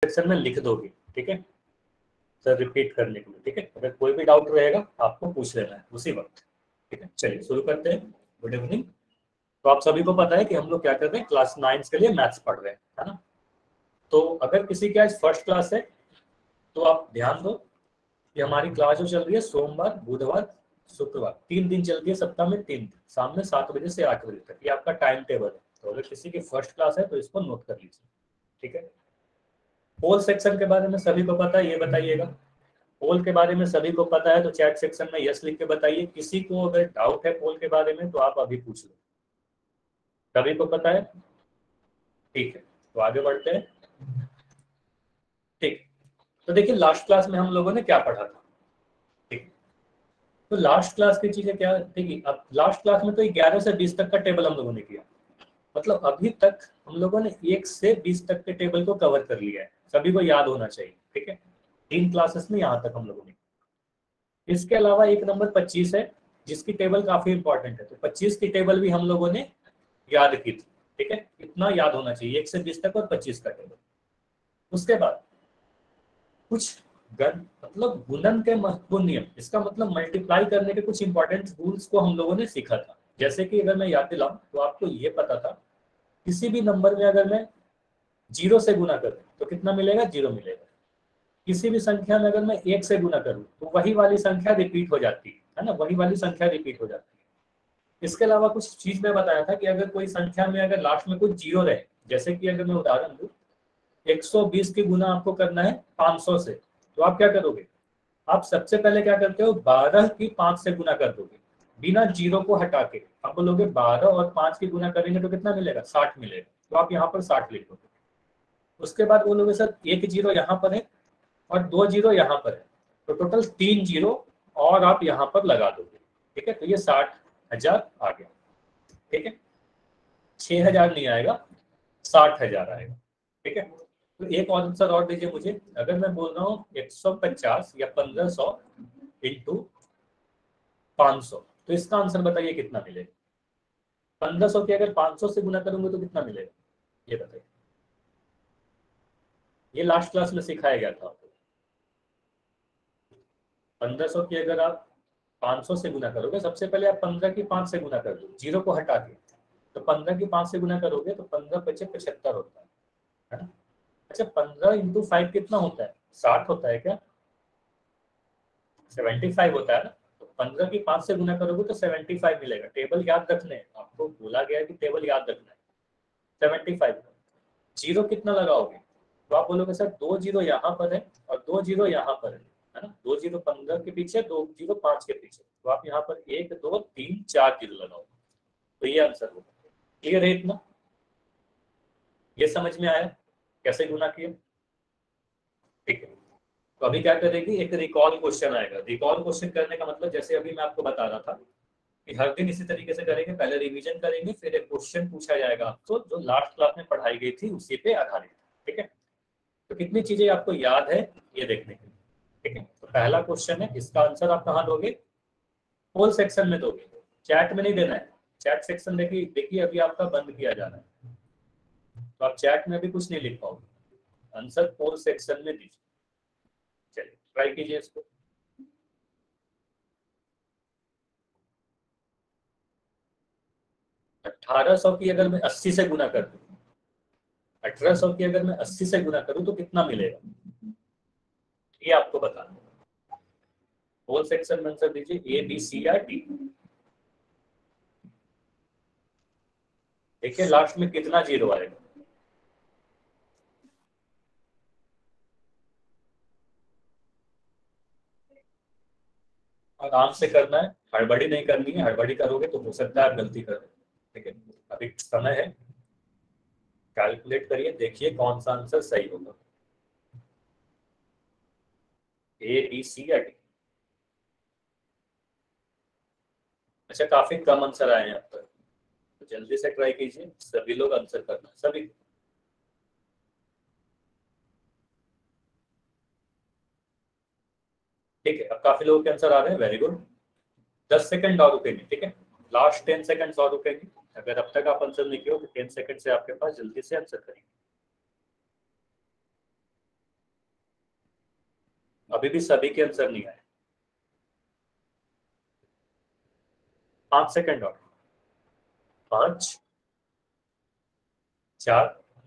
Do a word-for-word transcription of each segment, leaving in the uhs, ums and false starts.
Section में लिख दोगे, ठीक है सर, रिपीट करने के लिए, ठीक है। अगर कोई भी डाउट रहेगा आपको पूछ लेना है उसी वक्त, ठीक है। चलिए शुरू करते हैं। Good evening. तो आप सभी को पता है कि हम लोग क्या कर रहे हैं, क्लास नाइन्थ के लिए मैथ्स पढ़ रहे हैं, है ना। तो अगर किसी की आज फर्स्ट क्लास है तो आप ध्यान दो कि हमारी क्लास जो चल रही है सोमवार, बुधवार, शुक्रवार, तीन दिन चलती है सप्ताह में, तीन दिन, शाम में सात बजे से आठ बजे तक, ये आपका टाइम टेबल है। तो अगर किसी की फर्स्ट क्लास है तो इसको नोट कर लीजिए, ठीक है। पोल सेक्शन के बारे में सभी को पता है, ये बताइएगा। पोल के बारे में सभी को पता है तो चैट सेक्शन में यस लिख के बताइए। किसी को अगर डाउट है पोल के बारे में तो आप अभी पूछ लो। सभी को पता है, ठीक है। तो आगे बढ़ते हैं, ठीक। तो देखिए लास्ट क्लास में हम लोगों ने क्या पढ़ा था, ठीक। तो लास्ट क्लास की चीजें क्या, देखिए अब लास्ट क्लास में तो ग्यारह से बीस तक का टेबल हम लोगों ने किया, मतलब अभी तक हम लोगों ने एक से बीस तक के टेबल को कवर कर लिया है, सभी को याद होना चाहिए, ठीक है। तीन क्लासेस में यहाँ तक हम लोगों ने। इसके अलावा एक नंबर पच्चीस है जिसकी टेबल काफी इंपॉर्टेंट है, तो पच्चीस की टेबल भी हम लोगों ने याद की थी, ठीक है। इतना याद होना चाहिए, एक से बीस तक और पच्चीस का टेबल। उसके बाद कुछ गण मतलब गुणन के महत्वपूर्ण नियम, इसका मतलब मल्टीप्लाई करने के कुछ इंपॉर्टेंट रूल्स को हम लोगों ने सीखा था। जैसे कि अगर मैं याद दिलाऊं तो आपको ये पता था किसी भी नंबर में अगर मैं जीरो से गुना करूं तो कितना मिलेगा, जीरो मिलेगा। किसी भी संख्या में अगर मैं एक से गुना करूं तो वही वाली संख्या रिपीट हो जाती है ना, वही वाली संख्या रिपीट हो जाती है। इसके अलावा कुछ चीज में बताया था कि अगर कोई संख्या में अगर लास्ट में कुछ जीरो रहे, जैसे कि अगर मैं उदाहरण दूं एक सौ बीस की गुना आपको करना है पाँच सौ से, तो आप क्या करोगे, आप सबसे पहले क्या करते हो, बारह की पाँच से गुना कर दोगे बिना जीरो को हटा के। आप बोलोगे बारह और पाँच की गुना करेंगे तो कितना मिलेगा, साठ मिलेगा, तो आप यहाँ पर साठ लिख दोगे। उसके बाद बोलोगे सर एक जीरो यहाँ पर है और दो जीरो यहाँ पर है, तो टोटल तीन जीरो और आप यहाँ पर लगा दोगे, ठीक है। तो ये साठ हजार आ गया, ठीक है। छह हजार नहीं आएगा, साठ हजार आएगा, ठीक है। तो एक और आंसर और दीजिए मुझे, अगर मैं बोल रहा हूँ एक सौ पचास या पंद्रह सौ इंटू पाँच सौ, तो इसका आंसर बताइए कितना मिलेगा। पंद्रह सौ के अगर पाँच सौ से गुना करूंगे तो कितना मिलेगा, ये बताइए। ये लास्ट क्लास में सिखाया गया था आपको। पंद्रह सौ की अगर आप पाँच सौ से गुना करोगे, सबसे पहले आप पंद्रह की पाँच से गुना कर दो जीरो को हटा के, तो पंद्रह की पाँच से गुना करोगे तो पंद्रह पचे पचहत्तर होता है, है ना। अच्छा पंद्रह इंटू फाइव कितना होता है, साठ होता है क्या, सेवेंटी फाइव होता है ना। तो पंद्रह की पाँच से गुना करोगे तो सेवेंटी फाइव मिलेगा। टेबल याद रखने हैं, आपको बोला गया है कि टेबल याद रखना है। सेवेंटी फाइव जीरो कितना लगाओगे, तो आप बोलोगे सर दो जीरो यहाँ पर है और दो जीरो यहाँ पर है, है ना। दो जीरो पंद्रह के पीछे, दो जीरो पाँच के पीछे, तो आप यहाँ पर एक दो तीन चार जीरो लगाओ, तो ये आंसर होगा। क्लियर है इतना, ये समझ में आया कैसे गुना किया, ठीक है। तो अभी क्या करेगी, एक रिकॉल क्वेश्चन आएगा। रिकॉल क्वेश्चन करने का मतलब जैसे अभी मैं आपको बता रहा था कि हर दिन इसी तरीके से करेंगे, पहले रिवीजन करेंगे फिर एक क्वेश्चन पूछा जाएगा आपको जो लास्ट क्लास में पढ़ाई गई थी उसी पे आधारित, ठीक है। तो कितनी चीजें आपको याद है ये देखने के लिए, ठीक है। तो पहला क्वेश्चन है, इसका आंसर आप कहाँ दोगे, पोल सेक्शन में दोगे, चैट में नहीं देना है। चैट सेक्शन देखिए देखिए अभी आपका बंद किया जा रहा है, तो आप चैट में भी कुछ नहीं लिख पाओगे, आंसर पोल सेक्शन में दीजिए। चलिए ट्राई कीजिए इसको। अठारह सौ की अगर मैं अस्सी से गुना कर दूं, अठारह सौ की अगर मैं अस्सी से गुना करूं तो कितना मिलेगा, ये आपको बताना है। होल सेक्शन में आंसर दीजिए, ए बी सी या डी। देखिए लास्ट में कितना जीरो आएगा, आराम से करना है, हड़बड़ी नहीं करनी है। हड़बड़ी करोगे तो हो सकता है आप गलती कर दो, ठीक है। अभी समय है, कैलकुलेट करिए, देखिए कौन सा आंसर सही होगा, ए बी सी या डी। अच्छा काफी कम आंसर आए हैं अब तक, तो जल्दी से ट्राई कीजिए, सभी लोग आंसर करना, सभी। ठीक है अब काफी लोगों के आंसर आ रहे हैं, वेरी गुड। दस सेकंड और रुकेंगे, ठीक है। लास्ट टेन सेकंड्स और रुकेंगे। अगर अब तक आप आंसर नहीं किए हो तो टेन सेकंड से आपके पास, जल्दी से आंसर करेंगे। अभी भी सभी के आंसर नहीं आए। पांच सेकंड और। पांच, चार,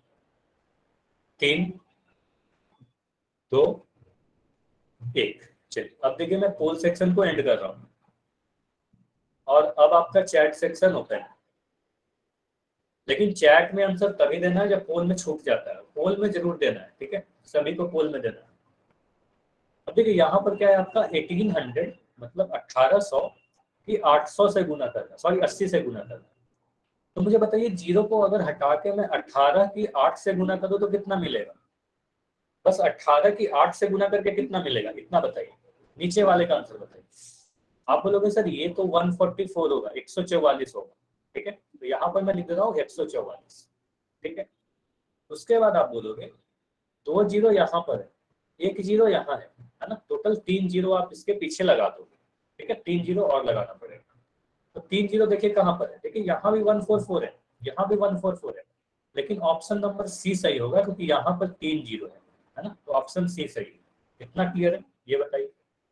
तीन, दो, एक। चलिए अब देखिए मैं पोल सेक्शन को एंड कर रहा हूं और अब आपका चैट सेक्शन ओपन है। लेकिन चैट में आंसर तभी देना है जब पोल में छूट जाता है। पोल में जरूर देना है, ठीक है, सभी को पोल में देना है। अब देखिए यहाँ पर क्या है आपका अठारह सौ, मतलब अठारह सौ की आठ सौ से गुना करना, सॉरी अस्सी से गुना करना। तो मुझे बताइए जीरो को अगर हटा के मैं अठारह की आठ से गुना करूँ तो कितना मिलेगा? बस अठारह की आठ से गुना करके कितना मिलेगा इतना बताइए, नीचे वाले का आंसर बताइए। आप बोलोगे सर ये तो एक सौ चौवालीस होगा, एक सौ चौवालीस होगा, ठीक है, तो यहाँ पर मैं लिख दे रहा हूँ एक सौ चौवालीस, ठीक है। उसके बाद आप बोलोगे दो जीरो यहाँ पर है, एक जीरो यहाँ है है ना, टोटल तीन जीरो आप इसके पीछे लगा दोगे, ठीक है, तीन जीरो और लगाना पड़ेगा। तो तीन जीरो देखिए कहाँ पर है, देखिए यहाँ भी वन फोर फोर है, यहाँ भी वन फोर फोर है, लेकिन ऑप्शन नंबर सी सही होगा क्योंकि यहाँ पर तीन जीरो है है ना, तो ऑप्शन सी सही है। कितना क्लियर है ये बताइए,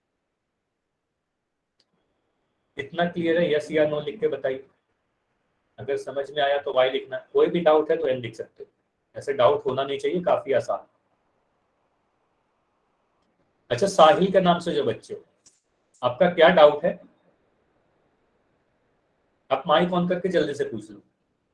कितना क्लियर है, यस या नो लिख के बताइए। अगर समझ में आया तो वाई लिखना, कोई भी डाउट है तो एन लिख सकते हो, ऐसे डाउट होना नहीं चाहिए, काफी आसान। अच्छा साहिल के नाम से जो बच्चे हो, आपका क्या डाउट है? आप माइक ऑन करके जल्दी से पूछ लो,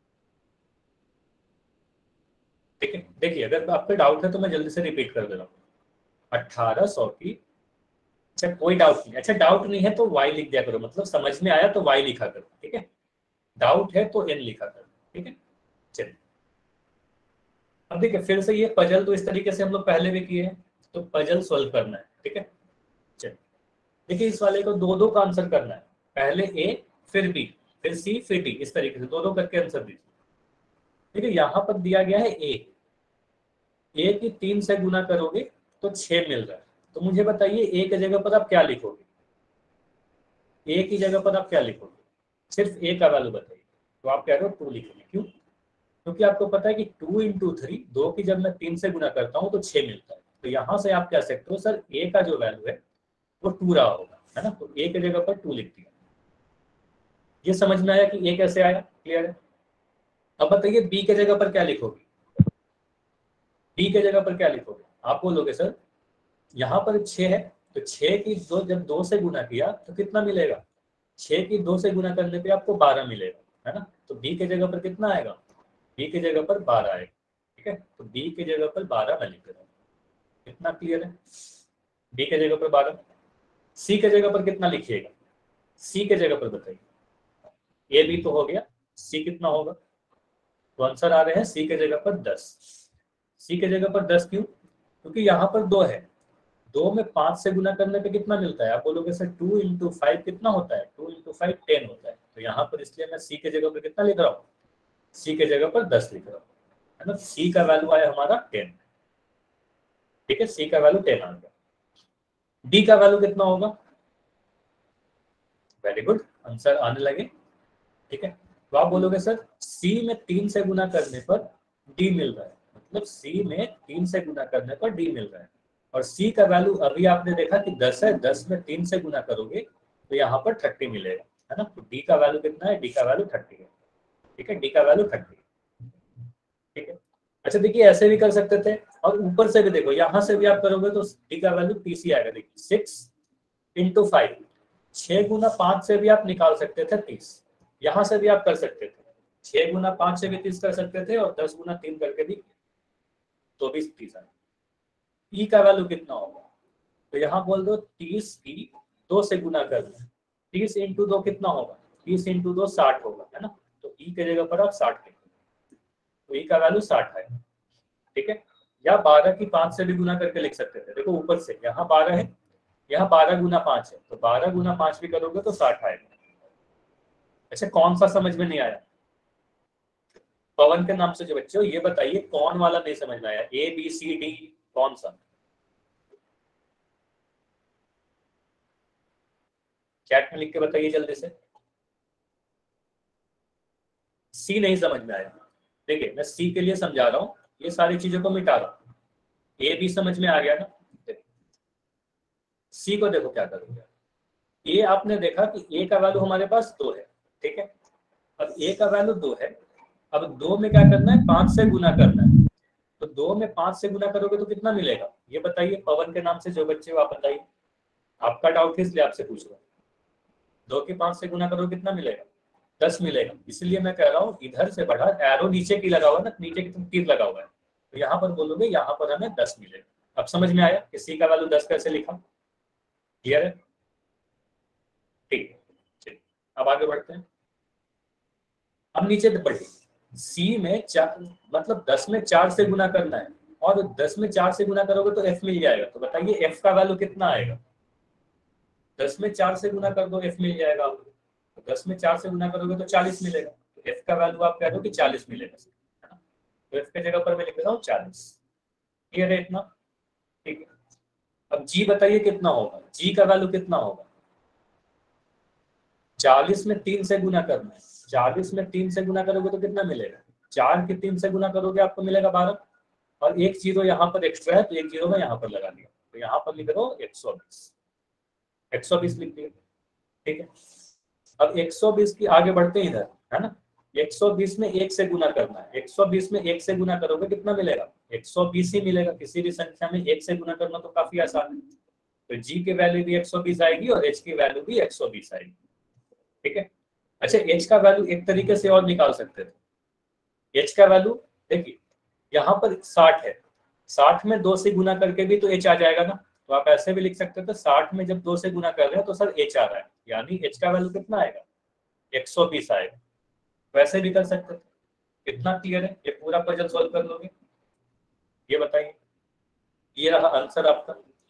ठीक है। देखिए अगर आपका डाउट है तो मैं जल्दी से रिपीट कर दे रहा हूँ। अठारह सौ की, अच्छा कोई डाउट नहीं, अच्छा डाउट नहीं है तो वाई लिख दिया करो, मतलब समझ में आया तो वाई लिखा करो, ठीक है, डाउट है तो एन लिखा करो, ठीक है। चलिए अब देखिए फिर से ये पजल तो इस तरीके से हम लोग पहले भी किए हैं, तो पजल सॉल्व करना है, ठीक है। चलिए देखिए इस वाले को दो दो का आंसर करना है, पहले ए फिर बी फिर सी फिर डी, इस तरीके से दो दो करके आंसर दीजिए। देखिए यहाँ पर दिया गया है ए, ए की तीन से गुना करोगे तो छह मिल रहा है, तो मुझे बताइए ए की जगह पर आप क्या लिखोगे? ए की जगह पर आप क्या लिखोगे? सिर्फ ए का वैल्यू बताइए। तो आप कह रहे हो टू लिखोगे, क्यों? क्योंकि आपको पता है कि टू इंटू थ्री, दो की जब मैं तीन से गुना करता हूँ तो छह मिलता है, तो यहाँ से आप कह सकते हो सर ए का जो वैल्यू है वो टू रहा होगा, है ना, तो ए की जगह पर टू लिख दिया। ये समझ में आया कि ए कैसे आया, क्लियर है? अब बताइए बी के जगह पर क्या लिखोगे? बी के जगह पर क्या लिखोगे? आप बोलोगे सर यहाँ पर छह है, तो छह की दो जब दो से गुना किया तो कितना मिलेगा? छह की दो से गुना करने पे आपको बारह मिलेगा, है ना, तो बी के जगह पर कितना आएगा? बी की जगह पर बारह आएगा, ठीक है, तो बी की जगह पर बारह मैं लिख रहा हूँ। कितना क्लियर है? बी के जगह पर बारह। सी के जगह पर कितना लिखिएगा? सी के जगह पर बताइए, ए बी तो हो गया, सी कितना होगा? तो आंसर आ रहे हैं सी के जगह पर दस। सी के जगह पर दस क्यों? क्योंकि यहाँ पर दो है, दो में पांच से गुना करने पे कितना मिलता है? आप बोलोगे सर टू इंटू फाइव कितना होता है? टू इंटू फाइव टेन होता है, तो यहाँ पर इसलिए मैं सी के जगह पर कितना लिख रहा हूँ? सी के जगह पर दस लिख रहा हूँ, है ना, सी का वैल्यू आया हमारा टेन, ठीक है, सी का वैल्यू टेन आ गया। डी का वैल्यू कितना होगा? वेरी गुड, आंसर आने लगे, ठीक है। तो आप बोलोगे सर सी में तीन से गुना करने पर डी मिल रहा है, मतलब सी में तीन से गुना करने पर डी मिल रहा है, और सी का वैल्यू अभी आपने देखा कि दस है, दस में तीन से गुना करोगे तो यहाँ पर थर्टी मिलेगा, है ना, तो डी का वैल्यू कितना है? डी का वैल्यू थर्टी है, ठीक है, डी का वैल्यू थर्टी, ठीक है। अच्छा देखिए ऐसे भी कर सकते थे, और ऊपर से भी देखो, यहाँ से भी आप करोगे तो डी का वैल्यू तीस ही आएगा। देखिए सिक्स इंटू फाइव, छह गुना पांच से भी आप निकाल सकते थे तीस, यहाँ से भी आप कर सकते थे, छह गुना पांच से भी तीस कर सकते थे, और दस गुना तीन करके भी तो भी तीस आएगा। ई का वैल्यू कितना होगा? तो यहाँ बोल दो तीस की दो से गुना कर दो, तीस इंटू दो कितना होगा? तीस इंटू दो साठ होगा, है ना, तो ई के जगह पर आप साठ लिखो, तो ई का वैल्यू साठ है, ठीक है। या बारह की पांच से भी गुना करके लिख सकते थे, देखो ऊपर से यहाँ बारह है, यहाँ बारह गुना पांच है, तो बारह गुना पांच भी करोगे तो साठ आएगा। अच्छा कौन सा समझ में नहीं आया? पवन के नाम से जो बच्चे हो ये बताइए कौन वाला नहीं समझ में आया? ए बी सी डी कौन सा? चैट में लिख के बताइए जल्दी से। सी नहीं समझ में आया? देखिए मैं सी के लिए समझा रहा हूँ, ये सारी चीजों को मिटा रहा हूँ। ए बी समझ में आ गया ना? सी को देखो क्या करोगे, ए आपने देखा कि ए का वैल्यू हमारे पास दो है, ठीक है। अब ए का वैल्यू दो है, अब दो में क्या करना है, पांच से गुना करना है। तो दो में पांच से गुना करोगे तो कितना मिलेगा, ये बताइए। पवन के नाम से जो बच्चे हो आप बताइए, आपका डाउट है इसलिए आपसे पूछ रहा हूँ। दो के पांच से गुना करोगे कितना मिलेगा, दस मिलेगा। इसलिए मैं कह रहा हूँ इधर से बढ़ा, एरो नीचे की लगा हुआ है ना, नीचे की तरफ तीर लगा हुआ है, तो यहाँ पर बोलोगे यहाँ पर हमें दस मिलेगा। अब समझ में आया कि सी का वैल्यू दस कैसे लिखा, क्लियर है, ठीक है। चलिए अब आगे बढ़ते हैं। अब नीचे बढ़िए, सी में चार, मतलब दस में चार से गुना करना है, और दस में चार से गुना करोगे तो एफ मिल जाएगा। तो बताइए एफ का वैल्यू कितना आएगा, दस में चार से गुना कर दो एफ मिल जाएगा आपको। तो दस में चार से गुना करोगे तो चालीस मिलेगा, तो एफ का वैल्यू आप कह दो कि चालीस मिलेगा, है ना। तो एफ की जगह पर मैं लिख रहा हूँ चालीस, क्लियर है इतना, ठीक है। अब जी बताइए कितना होगा, जी का वैल्यू कितना होगा, चालीस में तीन से गुना करना है, चालीस में तीन से गुना करोगे तो कितना मिलेगा, चार के तीन से गुना करोगे आपको मिलेगा बारह, और एक जीरो यहाँ पर एक्स्ट्रा है तो एक जीरो में यहाँ पर लगा दिया, तो यहाँ पर लिख दो एक सौ बीस, एक सौ बीस लिख दिया, ठीक है। अब एक सौ बीस की आगे बढ़ते हैं इधर, है ना। एक सौ बीस में एक से गुना करना है, एक सौ बीस में एक से गुना करोगे कितना मिलेगा, एक सौ बीस ही मिलेगा। किसी भी संख्या में एक से गुना करना तो काफी आसान है, तो जी की वैल्यू भी एक सौ बीस आएगी और एच की वैल्यू भी एक सौ बीस आएगी, ठीक है। अच्छा एच का वैल्यू एक तरीके से और निकाल सकते थे। एच का वैल्यू देखिए यहाँ पर साठ है, साठ में दो से गुना करके भी तो एच आ जाएगा ना, तो आप ऐसे भी लिख सकते थे, साठ में जब दो से गुना कर रहे हैं तो सर एच आ रहा है, यानी एच का वैल्यू कितना आएगा, एक सौ बीस आएगा। वैसे भी कर सकते थे। कितना क्लियर है, ये पूरा पजल सॉल्व कर लोगे, ये बताइए। ये रहा आंसर आपका,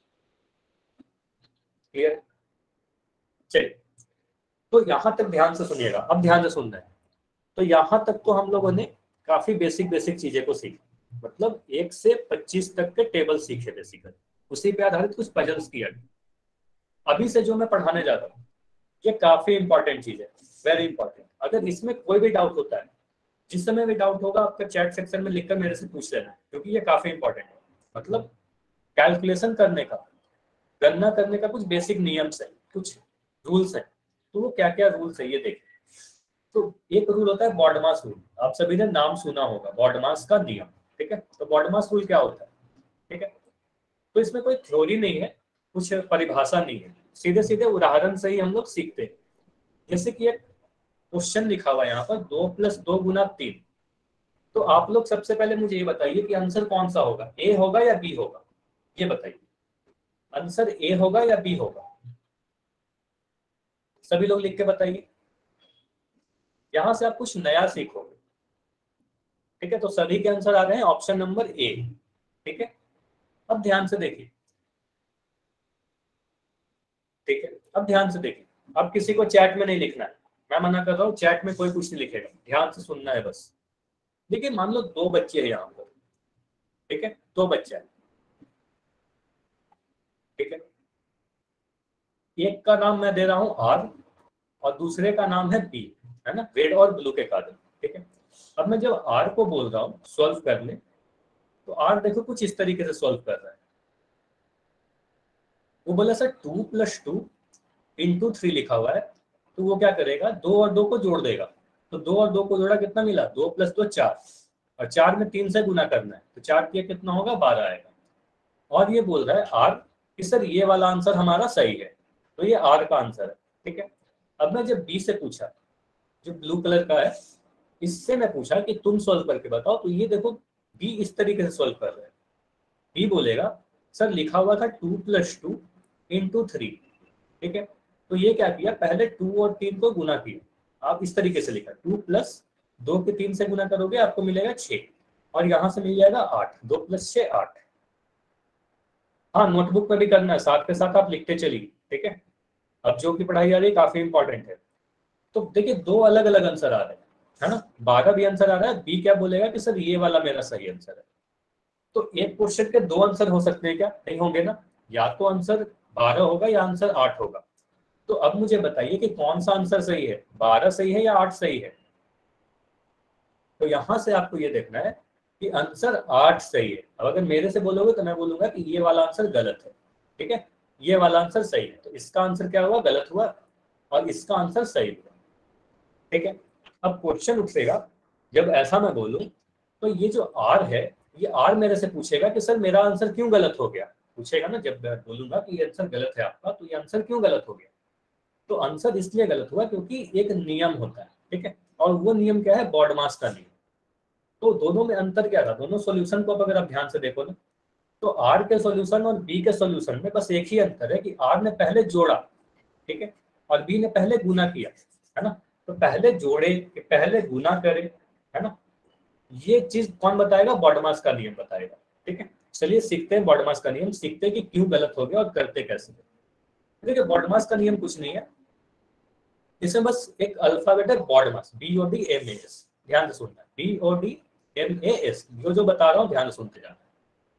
क्लियर। चलिए तो यहां तक ध्यान से सुनिएगा, अब ध्यान से सुनना है। तो यहां तक तो हम लोगों ने काफी बेसिक बेसिक चीजें को सीखा, मतलब एक से पच्चीस तक के टेबल सीखे बेसिकली, उसी पे आधारित कुछ पजल्स किया गया। अभी से जो मैं पढ़ाने जा रहा हूँ ये काफी इंपॉर्टेंट चीज है, वेरी इंपॉर्टेंट। अगर इसमें कोई भी डाउट होता है, जिस समय भी डाउट होगा आपका चैट सेक्शन में लिखकर मेरे से पूछ लेना, क्योंकि ये काफी इंपॉर्टेंट है। मतलब कैलकुलेशन करने का, गणना करने का कुछ बेसिक नियम्स है, कुछ रूल्स है। तो वो क्या क्या रूल्स है ये देखिए। तो एक रूल होता है बॉडमास रूल, आप सभी ने नाम सुना होगा, बॉडमास का नियम, ठीक है। तो बॉडमास रूल क्या होता है, ठीक है। तो इसमें कोई थ्योरी नहीं है, कुछ परिभाषा नहीं है, सीधे सीधे उदाहरण से ही हम लोग सीखते हैं। जैसे कि एक क्वेश्चन लिखा हुआ है यहाँ पर, दो प्लस दो गुना तीन। तो आप लोग सबसे पहले मुझे ये बताइए कि आंसर कौन सा होगा, ए होगा या बी होगा, ये बताइए। आंसर ए होगा या बी होगा, सभी लोग लिख के बताइए। यहां से आप कुछ नया सीखोगे, ठीक है। तो सभी के आंसर आ गए हैं ऑप्शन नंबर ए, ठीक है। अब ध्यान से देखिए, ठीक है। अब ध्यान से देखिए, अब किसी को चैट में नहीं लिखना है, मैं मना कर रहा हूँ, चैट में कोई कुछ नहीं लिखेगा, ध्यान से सुनना है बस। देखिए मान लो दो बच्चे हैं यहाँ पर, ठीक है, दो बच्चे हैं, ठीक है। एक का नाम मैं दे रहा हूँ आर और दूसरे का नाम है बी, है ना, रेड और ब्लू के कारण, ठीक है। अब मैं जब आर को बोल रहा हूँ सॉल्व करने, तो आर देखो कुछ इस तरीके से सॉल्व कर रहा है। वो बोला sir two plus two into three लिखा हुआ है, तो वो क्या करेगा, दो और दो को जोड़ देगा। तो दो और दो को जोड़ा कितना मिला, दो प्लस दो चार, और चार में तीन से गुना करना है, तो चार किया कितना होगा, बारह आएगा। और ये बोल रहा है आर कि सर ये वाला आंसर हमारा सही है, तो ये आर का आंसर है, ठीक है। अब मैं जब बी से पूछा, जो ब्लू कलर का है, इससे मैं पूछा कि तुम सॉल्व करके बताओ, तो ये देखो बी इस तरीके से सॉल्व कर रहे हैं। बी बोलेगा सर लिखा हुआ था two plus two into three, ठीक है। तो ये क्या किया, पहले टू और तीन को गुना किया, आप इस तरीके से लिखा, टू प्लस दो के तीन से गुना करोगे आपको मिलेगा छः, और यहाँ से मिल जाएगा आठ, दो प्लस छः आठ। हाँ नोटबुक पर भी करना है, साथ के साथ आप लिखते चलिए, ठीक है। अब जो की पढ़ाई आ रही है काफी इंपॉर्टेंट है। तो देखिए दो अलग अलग आंसर आ रहे हैं, है ना, बारह भी आंसर आ रहा है, बी क्या बोलेगा कि सर ये वाला मेरा सही आंसर है। तो एक क्वेश्चन के दो आंसर हो सकते हैं क्या, नहीं होंगे ना, या तो आंसर बारह होगा या आंसर आठ होगा। तो अब मुझे बताइए कि कौन सा आंसर सही है, बारह सही है या आठ सही है। तो यहां से आपको ये देखना है कि आंसर आठ सही है। अब अगर मेरे से बोलोगे तो मैं बोलूंगा कि ये वाला आंसर गलत है, ठीक है। ये वाला आंसर सही है, तो इसका आंसर क्या हुआ, गलत हुआ, और इसका आंसर सही हुआ। ठीक है, अब क्वेश्चन उठेगा जब ऐसा मैं बोलूं, तो ये जो आर है, ये आर मेरे से पूछेगा कि सर मेरा आंसर क्यों गलत हो गया, पूछेगा ना, जब मैं बोलूंगा कि ये आंसर गलत है आपका, तो ये आंसर क्यों गलत हो गया, तो आंसर इसलिए गलत हुआ क्योंकि एक नियम होता है। ठीक है, और वो नियम क्या है, बॉडमास का नियम। तो दोनों में अंतर क्या था, दोनों सॉल्यूशन को अगर आप ध्यान से देखो ना, तो आर के सॉल्यूशन और बी के सॉल्यूशन में बस एक ही अंतर है कि आर ने पहले जोड़ा, ठीक है, और बी ने पहले गुना किया, है ना। तो पहले जोड़े कि पहले गुना करे, है ना, ये चीज कौन बताएगा, बॉडमास का नियम बताएगा। ठीक है, चलिए सीखते हैं बॉडमास का नियम, सीखते हैं कि क्यों गलत हो गया और करते कैसे। देखिए बॉडमास का नियम कुछ नहीं है, इसमें बस एक अल्फाबेट है BODMAS, B O D M A S, ध्यान से सुनना, B O D M A S, जो जो बता रहा हूँ ध्यान से सुनते जाना।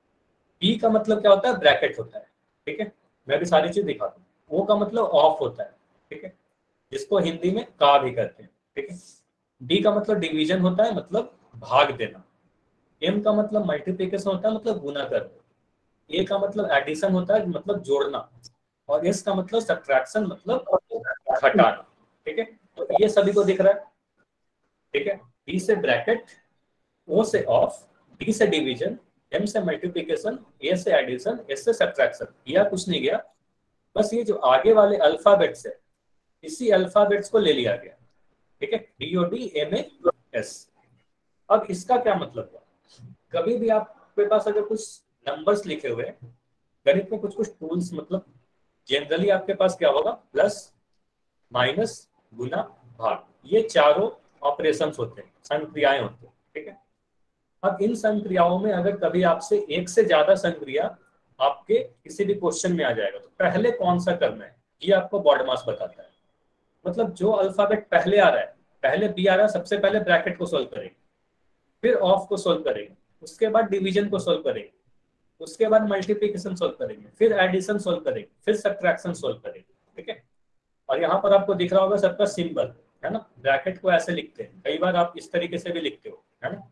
बी का मतलब क्या होता है, ब्रैकेट होता है। ठीक है, मैं भी सारी चीज दिखाता हूँ। ओ का मतलब ऑफ होता है, ठीक है, जिसको हिंदी में का भी कहते हैं। ठीक है, डी का मतलब डिवीजन होता है, मतलब भाग देना। एम का मतलब मल्टीप्लिकेशन होता है, मतलब गुना करना। ए का मतलब एडिशन होता है, मतलब जोड़ना। और एस का मतलब सब्ट्रैक्शन, मतलब घटाना। ठीक है, तो ये सभी को दिख रहा है। ठीक है, बी से ब्रैकेट, ओ से ऑफ, डी से डिवीजन, एम से मल्टीप्लिकेशन, ए से एडिशन, एस से सब्ट्रैक्शन, किया कुछ नहीं गया, बस ये जो आगे वाले अल्फाबेट्स है, इसी अल्फाबेट्स को ले लिया गया। ठीक है, D O D M A S. अब इसका क्या मतलब हुआ, कभी भी आपके पास अगर कुछ नंबर्स लिखे हुए हैं, गणित में कुछ कुछ टूल्स, मतलब जनरली आपके पास क्या होगा, प्लस, माइनस, गुना, भाग, ये चारों ऑपरेशंस होते हैं, संक्रियाएं होती हैं। ठीक है, अब इन संक्रियाओं में अगर कभी आपसे एक से ज्यादा संक्रिया आपके किसी भी क्वेश्चन में आ जाएगा, तो पहले कौन सा करना है, ये आपको बॉडमास बताता है। मतलब जो अल्फाबेट पहले आ रहा है, पहले बी आ रहा है, सबसे पहले ब्रैकेट को सोल्व करेंगे, फिर ऑफ को सोल्व करेंगे, उसके बाद डिवीजन को सोल्व करेंगे, उसके बाद मल्टीप्लिकेशन सोल्व करेंगे, फिर एडिशन सोल्व करेंगे, फिर सब्ट्रैक्शन सोल्व करेंगे। ठीक है, और यहाँ पर आपको दिख रहा होगा सबका सिंबल, है ना, ब्रैकेट को ऐसे लिखते हैं, कई बार आप इस तरीके से भी लिखते हो, है ना।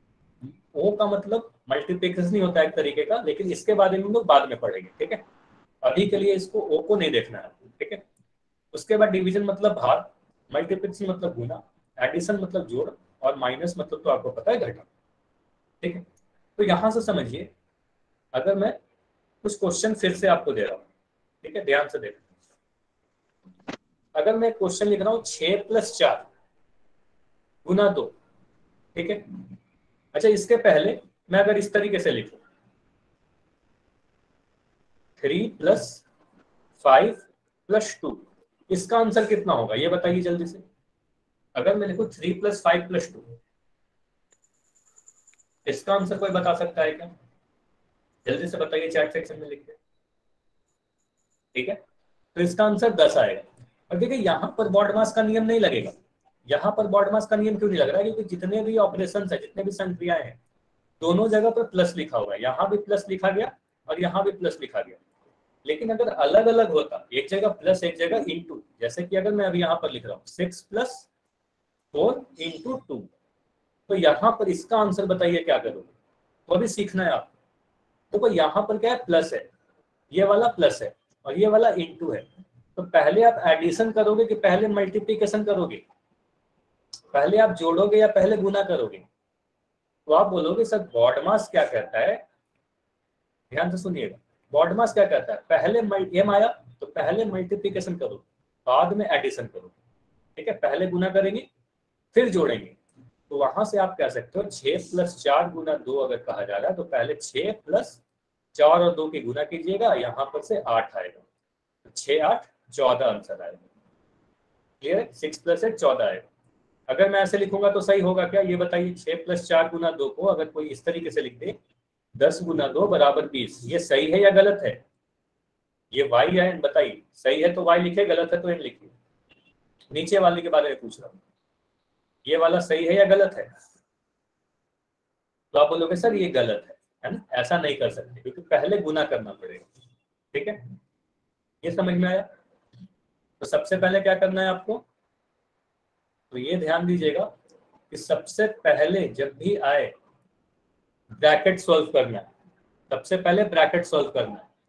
ओ का मतलब मल्टीप्लिकेशन ही होता है एक तरीके का, लेकिन इसके बारे में हम लोग बाद में पढ़ेंगे। ठीक है, अभी के लिए इसको ओ को नहीं देखना है। ठीक है, उसके बाद डिवीजन मतलब भाग, मल्टीप्लिकेशन मतलब गुना, एडिशन मतलब जोड़, और माइनस मतलब तो आपको पता है घटा। ठीक है, तो यहां से समझिए, अगर मैं कुछ क्वेश्चन फिर से आपको दे रहा हूं, ठीक है, ध्यान से देखो। अगर मैं क्वेश्चन लिख रहा हूं छह प्लस चार गुना दो, ठीक है, अच्छा इसके पहले मैं अगर इस तरीके से लिखूं, three plus five plus two, इसका आंसर कितना होगा, ये बताइए जल्दी से। अगर मैं लिखूं three plus five plus two, इसका आंसर कोई बता सकता है क्या, जल्दी से बताइए चैट सेक्शन में लिख के। ठीक है, तो इसका आंसर दस आएगा। और देखिए यहाँ पर बॉडमास का नियम नहीं लगेगा। यहाँ पर बॉडमास का नियम क्यों नहीं लग रहा है, क्योंकि जितने भी ऑपरेशन है, जितने भी संक्रियाएं हैं, दोनों जगह पर प्लस लिखा हुआ है, यहाँ भी प्लस लिखा गया और यहाँ भी प्लस लिखा गया। लेकिन अगर अलग अलग होता, एक जगह प्लस एक जगह इंटू, जैसे कि अगर मैं अभी यहाँ पर लिख रहा हूँ six plus four into two, तो यहाँ पर इसका आंसर बताइए क्या करोगे, तो अभी सीखना है आपको। तो यहाँ पर क्या है, प्लस है, ये वाला प्लस है और ये वाला इंटू है, तो पहले आप एडिशन करोगे कि पहले मल्टीप्लिकेशन करोगे, पहले आप जोड़ोगे या पहले गुना करोगे। तो आप बोलोगे सर बॉडमास क्या कहता है, ध्यान से सुनिएगा, बॉडमास क्या कहता है, पहले एम आया तो पहले मल्टीप्लिकेशन करो, बाद में एडिशन करो। ठीक है, पहले गुना करेंगे फिर जोड़ेंगे। तो वहां से आप कह सकते हो छह प्लस चार गुना दो अगर कहा जा रहा है, तो पहले छह प्लस चार और दो की गुना कीजिएगा, यहाँ पर से आठ आएगा, तो छह आठ चौदह आंसर आएगा। क्लियर है, सिक्स प्लस एट चौदह आएगा। अगर मैं ऐसे लिखूंगा तो सही होगा क्या, ये बताइए। छह प्लस चार गुना दो को अगर कोई इस तरीके से लिख दे, दस गुना दो बराबर बीस, ये सही है या गलत है, ये वाई है, बताइए। सही है तो वाई लिखे, गलत है तो एन लिखिए। नीचे वाले के बारे में पूछ रहा हूँ, ये वाला सही है या गलत है, तो आप बोलोगे सर ये गलत है, है ना, ऐसा नहीं कर सकते क्योंकि पहले गुना करना पड़ेगा। ठीक है, ये समझ में आया। तो सबसे पहले क्या करना है आपको, तो ये ध्यान दीजिएगा कि सबसे पहले जब भी आए ब्रैकेट सॉल्व करना है, सबसे पहले ब्रैकेट सॉल्व करना है,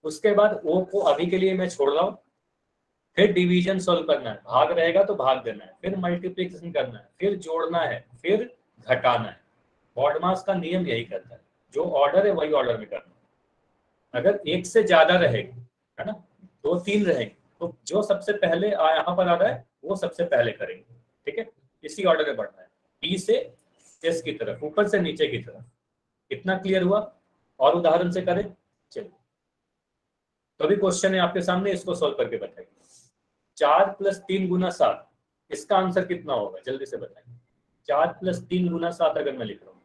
उसके बाद ओ को अभी के लिए मैं छोड़ रहा हूँ, फिर डिवीजन सॉल्व करना है, भाग रहेगा तो भाग देना है, फिर मल्टीप्लिकेशन करना है, फिर जोड़ना है, फिर घटाना है। बॉडमास का नियम यही कहता है, जो ऑर्डर है वही ऑर्डर में करना है। अगर एक से ज्यादा रहेगी, है ना, दो तीन रहेगी, तो जो सबसे पहले यहाँ पर आ रहा है वो सबसे पहले करेंगे, ठीक है। इसी ऑर्डर में बढ़ना है, टी से एस की तरफ, ऊपर से नीचे की तरफ। इतना क्लियर हुआ? और उदाहरण से करें, चलिए। तो अभी क्वेश्चन है आपके सामने, इसको सॉल्व करके बताइए। चार प्लस तीन गुना सात, इसका आंसर कितना होगा, जल्दी से बताइए। चार प्लस तीन गुना सात अगर मैं लिख रहा हूं,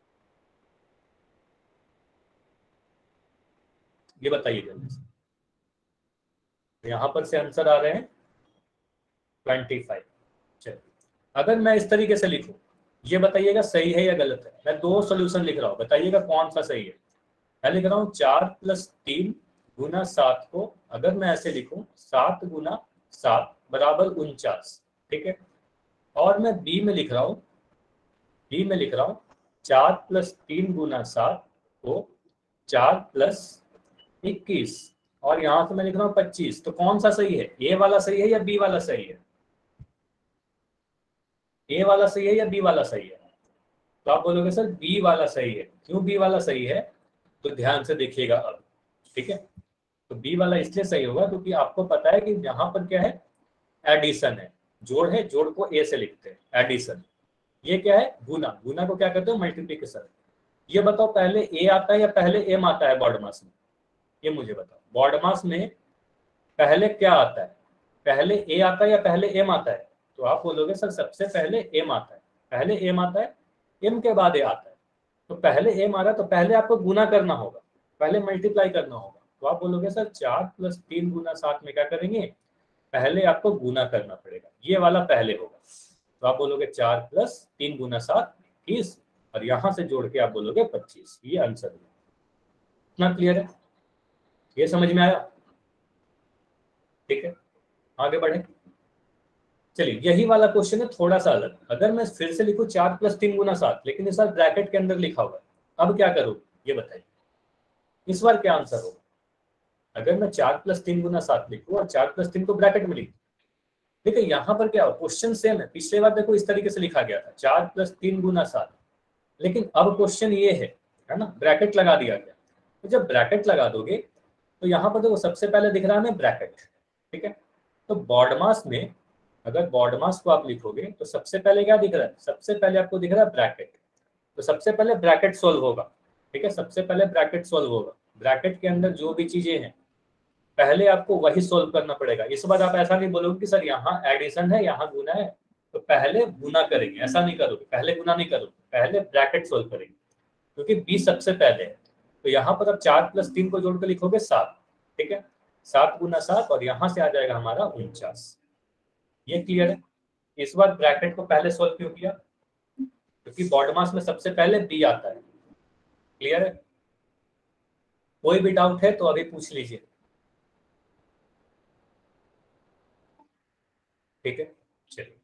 ये बताइए जल्दी से। यहां पर से आंसर आ रहे हैं ट्वेंटी फाइव। चलिए, अगर मैं इस तरीके से लिखूं, ये बताइएगा सही है या गलत है। मैं दो सॉल्यूशन लिख रहा हूं, बताइएगा कौन सा सही है। मैं लिख रहा हूं चार प्लस तीन गुना सात को अगर मैं ऐसे लिखूं, सात गुना सात बराबर उनचास, ठीक है। और मैं बी में लिख रहा हूं, बी में लिख रहा हूं चार प्लस तीन गुना सात को चार प्लस इक्कीस, और यहां से मैं लिख रहा हूं पच्चीस। तो कौन सा सही है, ए वाला सही है या बी वाला सही है? ए वाला सही है या बी वाला सही है? तो आप बोलोगे सर बी वाला सही है। क्यों बी वाला सही है? तो ध्यान से देखिएगा अब, ठीक है। तो बी वाला इसलिए सही होगा क्योंकि आपको पता है कि यहाँ पर क्या है, एडिशन है, जोड़ है, जोड़ को ए से लिखते हैं एडिशन। ये क्या है, गुना, गुना को क्या कहते हो, मल्टीप्लिकेशन। ये बताओ पहले ए आता है या पहले एम आता है बॉडमास में? ये मुझे बताओ, बॉडमास में पहले क्या आता है, पहले ए आता है या पहले एम आता है? तो आप बोलोगे सर सबसे पहले एम आता है, पहले एम आता है, एम के बाद ए आता है। तो पहले एम आ रहा है तो पहले आपको गुना करना होगा, पहले मल्टीप्लाई करना होगा। तो आप बोलोगे सर चार प्लस तीन गुना सात में क्या करेंगे, पहले आपको गुना करना पड़ेगा, ये वाला पहले होगा। तो आप बोलोगे चार प्लस तीन गुना सात इक्कीस, और यहां से जोड़ के आप बोलोगे पच्चीस। ये आंसर है। इतना क्लियर है? ये समझ में आया? ठीक है, आगे बढ़े। चलिए, यही वाला क्वेश्चन है थोड़ा सा अलग। अगर मैं फिर से लिखूं चार प्लस तीन गुना सात, लेकिन इस बार ब्रैकेट के अंदर लिखा हुआ है, अब क्या करूं ये बताइए। इस बार क्या आंसर होगा? अगर मैं चार प्लस तीन गुना सात लिखूं और चार प्लस तीन को ब्रैकेट में लिखूं, देखिए यहाँ पर क्या हो, क्वेश्चन सेम है। पिछले बार देखो इस तरीके से लिखा गया था चार प्लस तीन गुना सात, लेकिन अब क्वेश्चन ये है है ना, ब्रैकेट लगा दिया गया। तो जब ब्रैकेट लगा दोगे तो यहाँ पर देखो सबसे पहले दिख रहा है हमें ब्रैकेट, ठीक है। तो बॉडमास में अगर बॉडमास को आप लिखोगे तो सबसे पहले क्या दिख रहा है, सबसे पहले आपको दिख रहा है ब्रैकेट। तो सबसे पहले ब्रैकेट सोल्व होगा, ठीक है, सबसे पहले ब्रैकेट सोल्व होगा। ब्रैकेट के अंदर जो भी चीजें हैं पहले आपको वही सोल्व करना पड़ेगा। इस बार आप ऐसा नहीं बोलोगे कि सर यहाँ एडिशन है यहाँ गुना है तो पहले गुना करेंगे, ऐसा नहीं करोगे, पहले गुना नहीं करोगे, पहले ब्रैकेट सोल्व करेंगे, क्योंकि बी सबसे पहले है। तो यहाँ पर आप चार प्लस तीन को जोड़ कर लिखोगे सात, ठीक है, सात गुना सात, और यहाँ से आ जाएगा हमारा उनचास। ये क्लियर है? इस बार ब्रैकेट को पहले सोल्व क्यों किया, क्योंकि बॉडमास में सबसे पहले बी आता है। क्लियर है? कोई भी डाउट है तो अभी पूछ लीजिए, ठीक है। चलिए,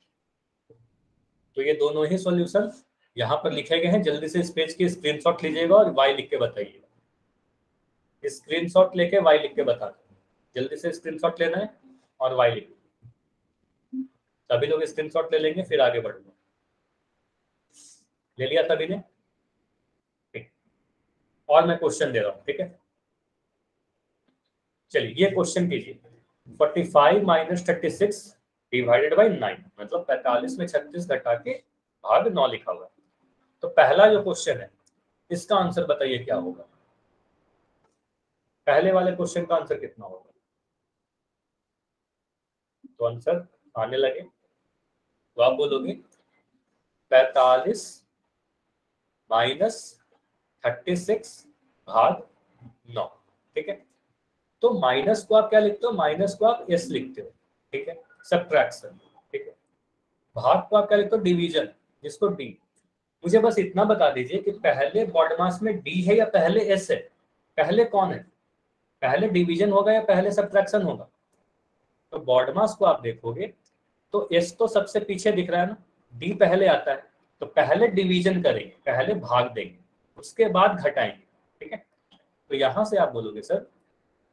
तो ये दोनों ही सॉल्यूशन यहाँ पर लिखे गए हैं। जल्दी से इस पेज की स्क्रीनशॉट लीजिएगा और वाई लिख के बताइएगा। स्क्रीनशॉट लेके वाई लिख के बता दो, जल्दी से स्क्रीनशॉट लेना है और वाई लिख। सभी लोग स्क्रीनशॉट ले लेंगे, फिर आगे बढ़ूंगा। ले लिया सभी ने? ठीक, और मैं क्वेश्चन दे रहा हूँ, ठीक है। चलिए, ये क्वेश्चन कीजिए, forty five minus thirty six divided by nine, मतलब पैंतालीस में छत्तीस घटा के भाग नौ लिखा हुआ है। तो पहला जो क्वेश्चन है इसका आंसर बताइए क्या होगा। पहले वाले क्वेश्चन का आंसर कितना होगा? तो आंसर आने लगे तो आप बोलोगे पैंतालीस माइनस थर्टी सिक्स भाग नौ, ठीक है। तो माइनस को आप क्या लिखते हो, माइनस को आप एस लिखते हो, ठीक है, सब्ट्रैक्शन, ठीक है। भाग को आप क्या लिखते हो, डिवीजन, जिसको डी। मुझे बस इतना बता दीजिए कि पहले बॉडमास में डी है या पहले एस है? पहले कौन है, पहले डिवीजन होगा या पहले सब्ट्रैक्शन होगा? तो बॉडमास को आप देखोगे तो एस तो सबसे पीछे दिख रहा है ना, डी पहले आता है। तो पहले डिवीजन करेंगे, पहले भाग देंगे, उसके बाद घटाएंगे, ठीक है। तो यहां से आप बोलोगे सर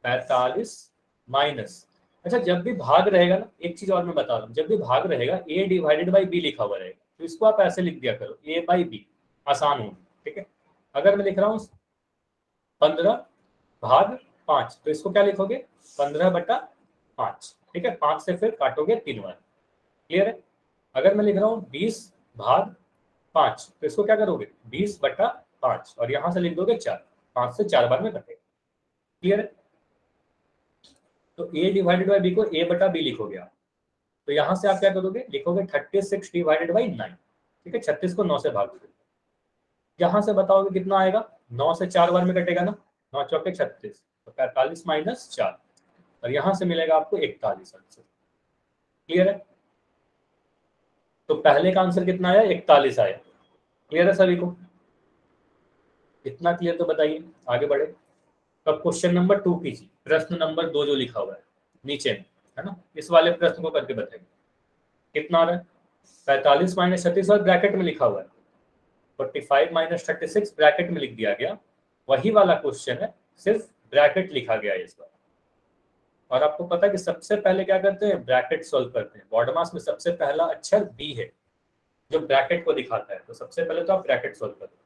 पैंतालीस माइनस, अच्छा जब भी भाग रहेगा ना, एक चीज और मैं बता रहा हूँ, जब भी भाग रहेगा ए डिवाइडेड बाई बी लिखा हुआ रहेगा, तो इसको आप ऐसे लिख दिया करो ए बाई बी, आसान हो, ठीक है। अगर मैं लिख रहा हूँ पंद्रह भाग पांच, तो इसको क्या लिखोगे पंद्रह बटा पांच, ठीक है, पांच से फिर काटोगे तीन बार, क्लियर है। अगर मैं लिख रहा हूँ बीस भाग पांच, तो इसको क्या करोगे बीस बटा पांच, और यहां से लिख दोगे चार, पांच से चार बार में कटेगा, क्लियर है। तो a डिवाइडेड बाई b को a बटा b लिखोगे आप, तो यहां से आप क्या करोगे लिखोगे thirty six divided by nine, ठीक है, छत्तीस को नौ से भाग दोगे, यहां से बताओगे कितना आएगा, नौ से चार बार में कटेगा ना, नौ चौके छत्तीस, तो पैंतालीस माइनस चार, और यहां से मिलेगा आपको इकतालीस आंसर, क्लियर है। तो पहले का आंसर कितना आया, इकतालीस आया, क्लियर है सभी को, इतना क्लियर तो बताइए, आगे बढ़े। अब क्वेश्चन नंबर टू कीजिए, प्रश्न नंबर दो जो लिखा हुआ है नीचे में, है ना, इस वाले प्रश्न को करके बताइए कितना आ रहा है, पैंतालीस माइनस छत्तीस और ब्रैकेट में लिखा हुआ है, forty five minus thirty six bracket में लिख दिया गया, वही वाला क्वेश्चन है, सिर्फ ब्रैकेट लिखा गया है इस बार। और आपको पता है कि सबसे पहले क्या करते हैं, ब्रैकेट सॉल्व करते हैं, बॉर्ड मास में सबसे पहला अक्षर बी है जो ब्रैकेट को दिखाता है, तो सबसे पहले तो आप ब्रैकेट सॉल्व करो।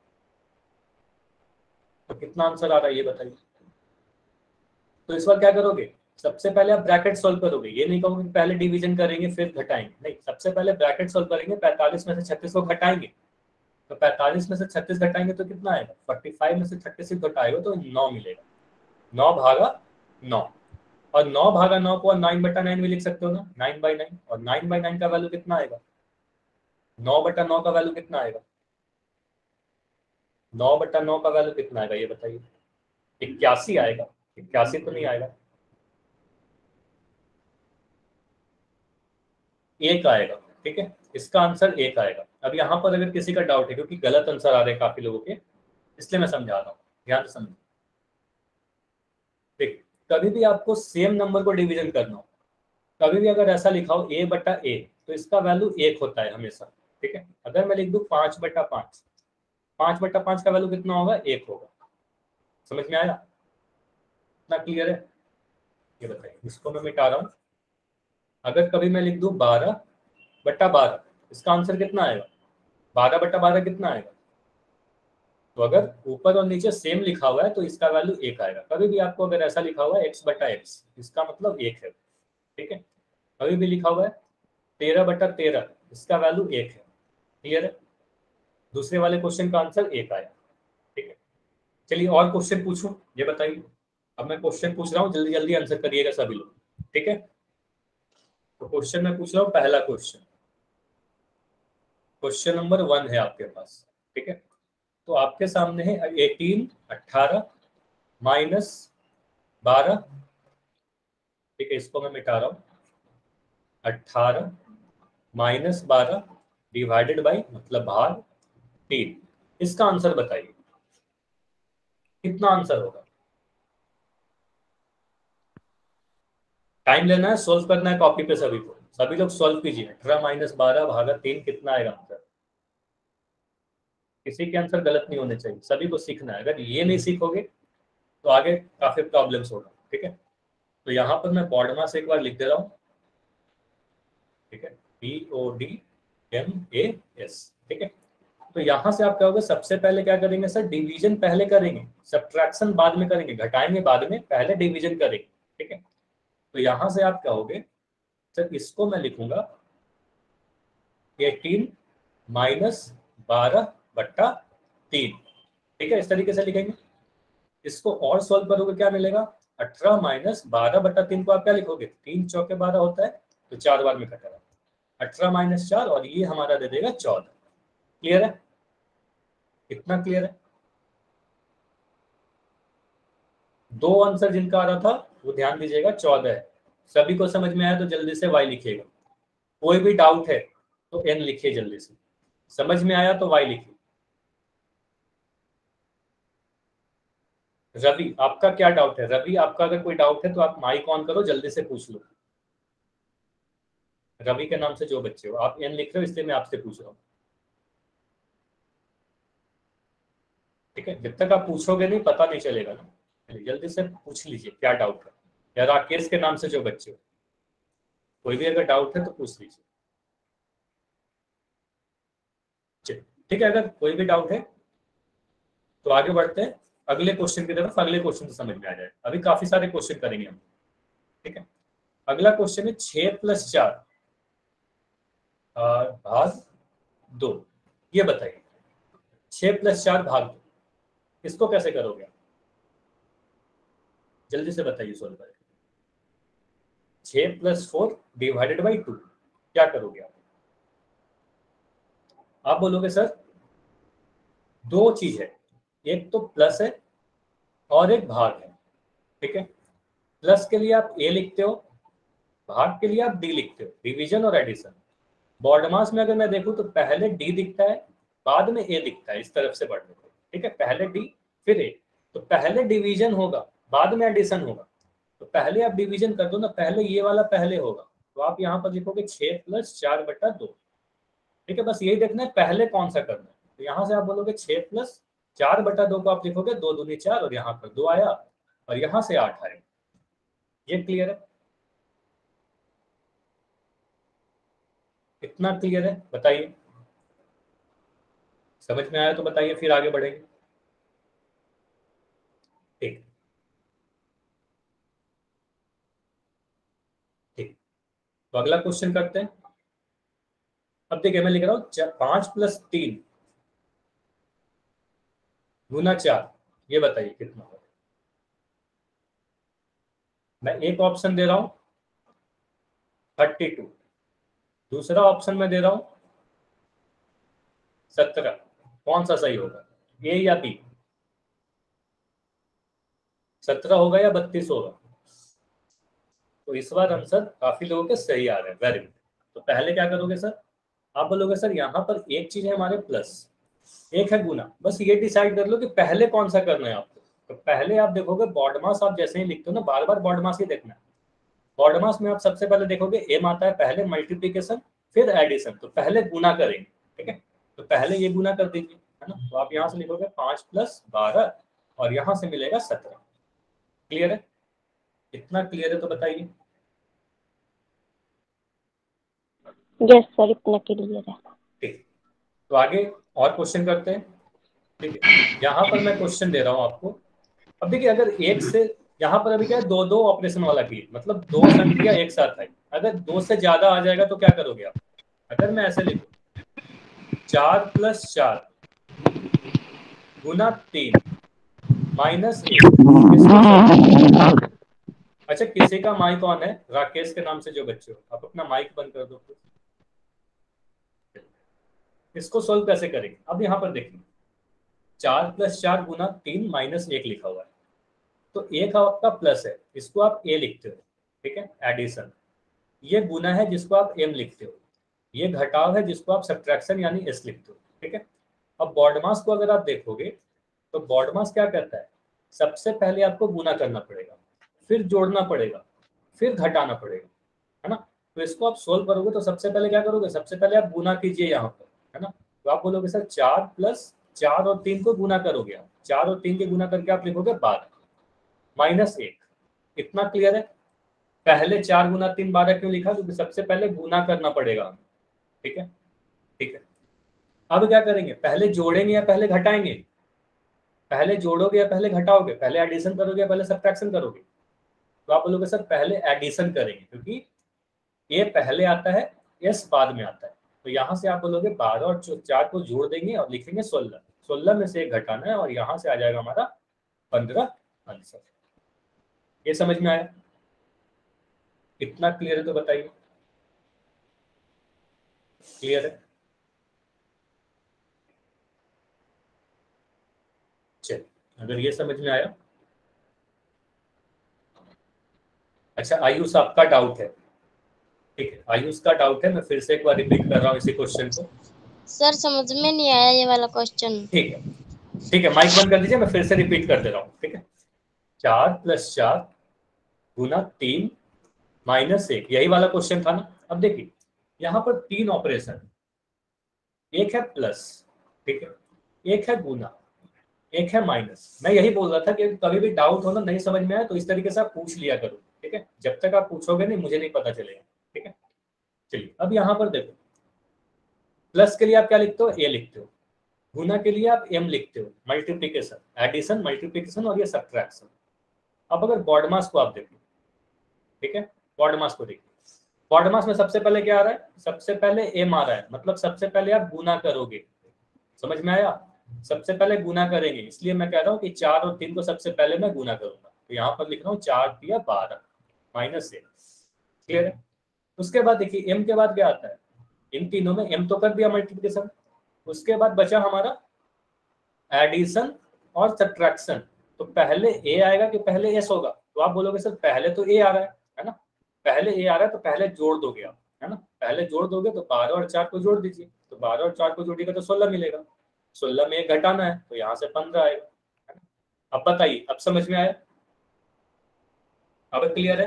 तो कितना आंसर आ रहा है ये बताइए। तो इस बार क्या करोगे, सबसे पहले आप ब्रैकेट सॉल्व करोगे, ये नहीं कहोगे पहले डिवीजन करेंगे फिर घटाएंगे, नहीं, सबसे पहले ब्रैकेट सॉल्व करेंगे, पैंतालीस में से छत्तीस को घटाएंगे, तो पैंतालीस में से छत्तीस घटाएंगे तो कितना आएगा, फोर्टी फाइव में से थर्टी सिक्स घटाएगा तो नौ मिलेगा, नौ भागा नौ, और नौ भागा नौ को नाइन बटा नाइन भी लिख सकते हो ना, नाइन बाई नाइन, और नाइन बाई नाइन का वैल्यू कितना आएगा, नौ बटा नौ का वैल्यू कितना आएगा, नौ बटा नौ का वैल्यू कितना आएगा ये बताइए, इक्यासी आएगा, इक्यासी तो नहीं आएगा, एक आएगा, ठीक है, इसका आंसर एक आएगा। अब यहाँ पर अगर किसी का डाउट है, क्योंकि गलत आंसर आ रहे हैं काफी लोगों के, इसलिए मैं समझा रहा हूँ, ध्यान से समझो, ठीक, कभी भी आपको सेम नंबर को डिवीजन करना हो, कभी भी अगर ऐसा लिखा हो ए बटा ए, तो इसका वैल्यू एक होता है हमेशा, ठीक है। अगर मैं लिख दूं पांच बटा पांच, पांच बटा पांच का वैल्यू कितना होगा, एक होगा, समझ में आया, इतना क्लियर है, ये बताइए, इसको मैं मिटा रहा हूँ। अगर कभी मैं लिख दूं बारह बटा बारह, इसका आंसर कितना आएगा, बारह बटा बारह कितना आएगा, तो अगर ऊपर और नीचे सेम लिखा हुआ है तो इसका वैल्यू एक आएगा। कभी भी आपको अगर ऐसा लिखा हुआ है एक्स बटा एक्स, इसका मतलब एक है, ठीक है। कभी भी लिखा हुआ है तेरह बटा तेरह, इसका वैल्यू एक है, क्लियर है। दूसरे वाले क्वेश्चन का आंसर एक आया, ठीक है। चलिए और क्वेश्चन पूछूं, ये बताइए, अब मैं क्वेश्चन पूछ रहा हूँ, जल्दी जल्दी आंसर करिएगा सभी लोग, ठीक है। तो क्वेश्चन मैं पूछ रहा हूँ, पहला क्वेश्चन, क्वेश्चन नंबर वन है आपके पास, ठीक है। तो आपके सामने है एटीन, अट्ठारह माइनस बारह, ठीक है, इसको मैं मिटा रहा हूँ, अट्ठारह माइनस बारह डिवाइडेड बाई मतलब भाग तीन, इसका आंसर बताइए कितना आंसर होगा। टाइम लेना है, सोल्व करना है कॉपी पे सभी को, सभी लोग सोल्व कीजिए, अठारह माइनस बारह भागा तीन कितना आएगा आंसर, किसी के आंसर गलत नहीं होने चाहिए, सभी को सीखना है, अगर ये नहीं सीखोगे तो आगे काफी प्रॉब्लम्स होगा, ठीक है। तो यहाँ पर मैं बॉर्ड मास एक बार लिख दे रहा हूँ, ठीक है, B O D M A S, ठीक है। तो यहाँ से आप क्या होगा, सबसे पहले क्या करेंगे सर, डिवीजन पहले करेंगे, सब्ट्रैक्शन बाद में करेंगे, घटाएंगे बाद में, पहले डिवीजन करेंगे, ठीक है। तो यहाँ से आप क्या होगे सर, इसको मैं लिखूंगा एटीन माइनस बारह बट्टा तीन, ठीक है, इस तरीके से लिखेंगे। इसको और सॉल्व करोगे क्या मिलेगा, अठारह माइनस बारह बट्टा तीन को आप क्या लिखोगे, तीन चौके बारह होता है, तो चार बार में कटेगा, अठारह माइनस चार, और ये हमारा दे देगा चौदह, क्लियर है, कितना क्लियर है। दो आंसर जिनका आ रहा था वो ध्यान दीजिएगा, चौदह है, सभी को समझ में आया तो जल्दी से वाई लिखिएगा, कोई भी डाउट है तो एन लिखिए जल्दी से, समझ में आया तो वाई लिखिए। रवि आपका क्या डाउट है, रवि आपका अगर कोई डाउट है तो आप माइक ऑन करो, जल्दी से पूछ लो, रवि के नाम से जो बच्चे हो, आप एन लिख रहे हो इसलिए मैं आपसे पूछ रहा हूँ, ठीक है, जब तक आप पूछोगे नहीं पता नहीं चलेगा ना। जल्दी से पूछ लीजिए क्या डाउट है, या राकेश के नाम से जो बच्चे हो, कोई भी अगर डाउट है तो पूछ लीजिए। ठीक है, अगर कोई भी डाउट है तो आगे बढ़ते हैं अगले क्वेश्चन की तरफ। अगले क्वेश्चन से समझ में आ जाए, अभी काफी सारे क्वेश्चन करेंगे हम। ठीक है, अगला क्वेश्चन है छह प्लस चार भाग दो। ये बताइए छह प्लस चार भाग दो, इसको कैसे करोगे आप? जल्दी से बताइए सोल्व करके। छह plus four divided by two, क्या करोगे आप? आप बोलोगे सर दो चीज है, एक तो प्लस है और एक भाग है। ठीक है, प्लस के लिए आप ए लिखते हो, भाग के लिए आप डी लिखते हो, डिवीजन और एडिशन। बॉडमास में अगर मैं देखूं तो पहले डी दिखता है, बाद में ए दिखता है, इस तरफ से बढ़ने को। ठीक है, पहले डी फिर ए, तो पहले डिवीजन होगा बाद में एडिशन होगा। तो पहले आप डिवीजन कर दो ना, पहले ये वाला पहले होगा, तो आप यहाँ पर लिखोगे छह प्लस चार बटा दो। ठीक है, बस यही देखना है पहले कौन सा करना है। तो यहाँ से आप बोलोगे छह प्लस चार बटा दो को आप लिखोगे दो दूनी चार, और यहाँ पर दो आया और यहाँ से आठ आएगा। ये क्लियर है? इतना क्लियर है? बताइए, समझ में आया तो बताइए, फिर आगे बढ़ेंगे। ठीक ठीक, तो अगला क्वेश्चन करते हैं। अब देखिए मैं लिख रहा हूं पांच प्लस तीन गुना चार, ये बताइए कितना होगा। मैं एक ऑप्शन दे रहा हूं थर्टी टू, दूसरा ऑप्शन में दे रहा हूं सत्रह। कौन सा सही होगा, ए या बी? सत्रह होगा या बत्तीस होगा? तो इस बार आंसर काफी लोगों के सही आ रहे हैं, वेरी गुड। तो पहले क्या करोगे सर, आप बोलोगे सर यहाँ पर एक चीज है हमारे प्लस, एक है गुना, बस ये डिसाइड कर लो कि पहले कौन सा करना है आपको। तो पहले आप देखोगे बॉडमास, आप जैसे ही लिखते हो ना बार बार बॉडमास ही देखना है। बॉडमास में आप सबसे पहले देखोगे एम आता है, पहले मल्टीप्लीकेशन फिर एडिशन, तो पहले गुना करेंगे। ठीक है, तो पहले ये गुना कर दीजिए, है ना। तो आप यहाँ से लिखोगे पांच प्लस बारह और यहाँ से मिलेगा सत्रह। क्लियर है? इतना क्लियर है तो बताइए। यस सर, इतना क्लियर है। ठीक, तो आगे और क्वेश्चन करते हैं। ठीक है, यहाँ पर मैं क्वेश्चन दे रहा हूँ आपको। अब देखिए अगर एक से, यहाँ पर अभी क्या है, दो दो ऑपरेशन वाला की, मतलब दो संख्या एक साथ आई। अगर दो से ज्यादा आ जाएगा तो क्या करोगे आप? अगर मैं ऐसे लिखूं चार प्लस चार गुना तीन माइनस एक, अच्छा किसी का माइक ऑन है? राकेश के नाम से जो बच्चे हो, आप अपना माइक बंद कर दो। इसको सोल्व कैसे करेंगे? अब यहाँ पर देखिए चार प्लस चार गुना तीन माइनस एक लिखा हुआ है, तो एक आपका प्लस है, इसको आप ए लिखते हो। ठीक है, एडिशन। ये गुना है जिसको आप एम लिखते हो, ये घटाव है जिसको आप सब्ट्रैक्शन यानी एस लिखते हो। ठीक है, अब बॉडमास को अगर आप देखोगे तो बॉडमास क्या करता है, सबसे पहले आपको गुना करना पड़ेगा, फिर जोड़ना पड़ेगा, फिर घटाना पड़ेगा, है ना। तो इसको आप सोल्व करोगे तो सबसे पहले क्या करोगे, सबसे पहले आप गुना कीजिए यहाँ पर, है ना। तो आप बोलोगे सर चार प्लस चार और तीन को गुना करोगे आप, चार और तीन के गुना करके आप लिखोगे बारह माइनस एक। इतना क्लियर है? पहले चार गुना तीन बारह क्यों लिखा, क्योंकि सबसे पहले गुना करना पड़ेगा हमें। ठीक है, ठीक है। अब क्या करेंगे, पहले जोड़ेंगे या पहले घटाएंगे? पहले जोड़ोगे या पहले घटाओगे? पहले एडिशन करोगे या पहले सब्ट्रैक्शन करोगे? तो आप बोलोगे सर पहले एडिशन करेंगे, क्योंकि ये पहले आता है, एस बाद में आता है। तो यहाँ से आप बोलोगे बारह और चार को जोड़ देंगे और लिखेंगे सोलह, सोलह में से एक घटाना है और यहाँ से आ जाएगा हमारा पंद्रह आंसर। ये समझ में आया? इतना क्लियर है तो बताइए। क्लियर है? चलिए, अगर ये समझ में आया। अच्छा आयुष आपका डाउट है? ठीक है, आयुष का डाउट है, मैं फिर से एक बार रिपीट कर रहा हूँ इसी क्वेश्चन को। सर समझ में नहीं आया ये वाला क्वेश्चन। ठीक है, ठीक है, माइक बंद कर दीजिए, मैं फिर से रिपीट कर दे रहा हूँ। ठीक है, चार प्लस चार गुना तीन माइनस एक, यही वाला क्वेश्चन था ना। अब देखिए यहाँ पर तीन ऑपरेशन, एक है प्लस, ठीक है, एक है गुना, एक है माइनस। मैं यही बोल रहा था कि कभी भी डाउट हो ना, नहीं समझ में आया तो इस तरीके से आप पूछ लिया करो, ठीक है। जब तक आप पूछोगे नहीं मुझे नहीं पता चलेगा, ठीक है। चलिए अब यहाँ पर देखो, प्लस के लिए आप क्या लिखते हो, ए लिखते हो, गुना के लिए आप एम लिखते हो, मल्टीप्लीकेशन, एडिशन, मल्टीप्लीकेशन और ये सब्ट्रैक्शन। अब अगर बॉड मास को आप देखो, ठीक है, बॉड मास को देखिए, बॉड मास में सबसे पहले क्या आ रहा है, सबसे पहले एम आ रहा है, मतलब सबसे पहले आप गुना करोगे, समझ में आया, सबसे पहले गुना करेंगे, इसलिए मैं कह रहा हूँ कि चार और तीन को सबसे पहले मैं गुना करूंगा, तो यहाँ पर लिख रहा हूँ चार दिया बारह माइनस एक, क्लियर है। उसके बाद देखिए एम के बाद क्या आता है, इन तीनों में एम तो कर दिया मल्टीप्लिकेशन, उसके बाद बचा हमारा एडिशन और सब्ट्रैक्शन। तो पहले ए आएगा कि पहले एस होगा, तो आप बोलोगे सर पहले तो ए आ रहा है है ना, पहले ए आ रहा है तो पहले जोड़ दोगे आप, है ना, पहले जोड़ दोगे तो बारह और चार को जोड़ दीजिए, तो बारह और चार को जोड़िएगा तो सोलह मिलेगा, सोलह में एक घटाना है तो यहाँ से पंद्रह आएगा, है ना। अब बताइए, अब समझ में आया, अब क्लियर है।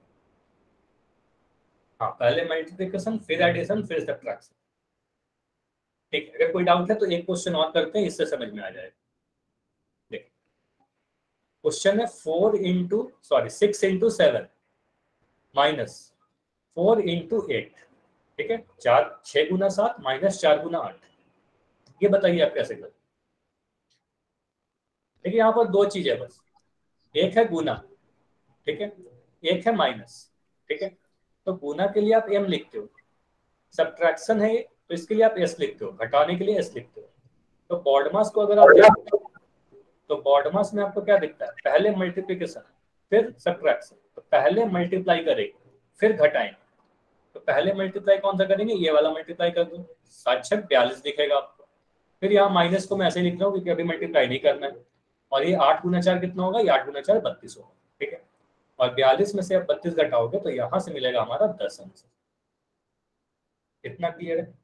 हाँ, पहले मल्टीप्लिकेशन फिर एडिशन फिर सब्ट्रैक्शन, ठीक है। अगर कोई डाउट है तो एक क्वेश्चन और करते हैं, इससे समझ में आ जाएगा। देखिए क्वेश्चन है four into sorry six into seven minus four into eight, ठीक है, चार छह गुना सात माइनस चार गुना आठ, ये बताइए आप कैसे करें। देखिए यहाँ पर दो चीज है बस, एक है गुना, ठीक है, एक है माइनस, ठीक है। तो गुना के लिए आप एम लिखते हो, सब्ट्रैक्शन है तो इसके लिए आप एस लिखते हो, घटाने के लिए एस लिखते हो। तो बॉड मास को अगर आप देखो तो बॉड मास में आपको क्या दिखता है, पहले मल्टीप्लिकेशन फिर सब्ट्रैक्शन, तो पहले मल्टीप्लाई करेंगे फिर घटाएंगे, तो पहले मल्टीप्लाई कौन सा करेंगे, ये वाला मल्टीप्लाई कर दो, सात छह बयालीस दिखेगा आपको। फिर यहाँ माइनस को मैं ऐसे लिख रहा हूँ क्योंकि अभी मल्टीप्लाई नहीं करना है, और ये आठ गुना चार कितना होगा, ये आठ गुना चार बत्तीस होगा, ठीक है। और बयालीस में से आप बत्तीस घटाओगे तो यहाँ से मिलेगा हमारा दस आंसर, इतना क्लियर है।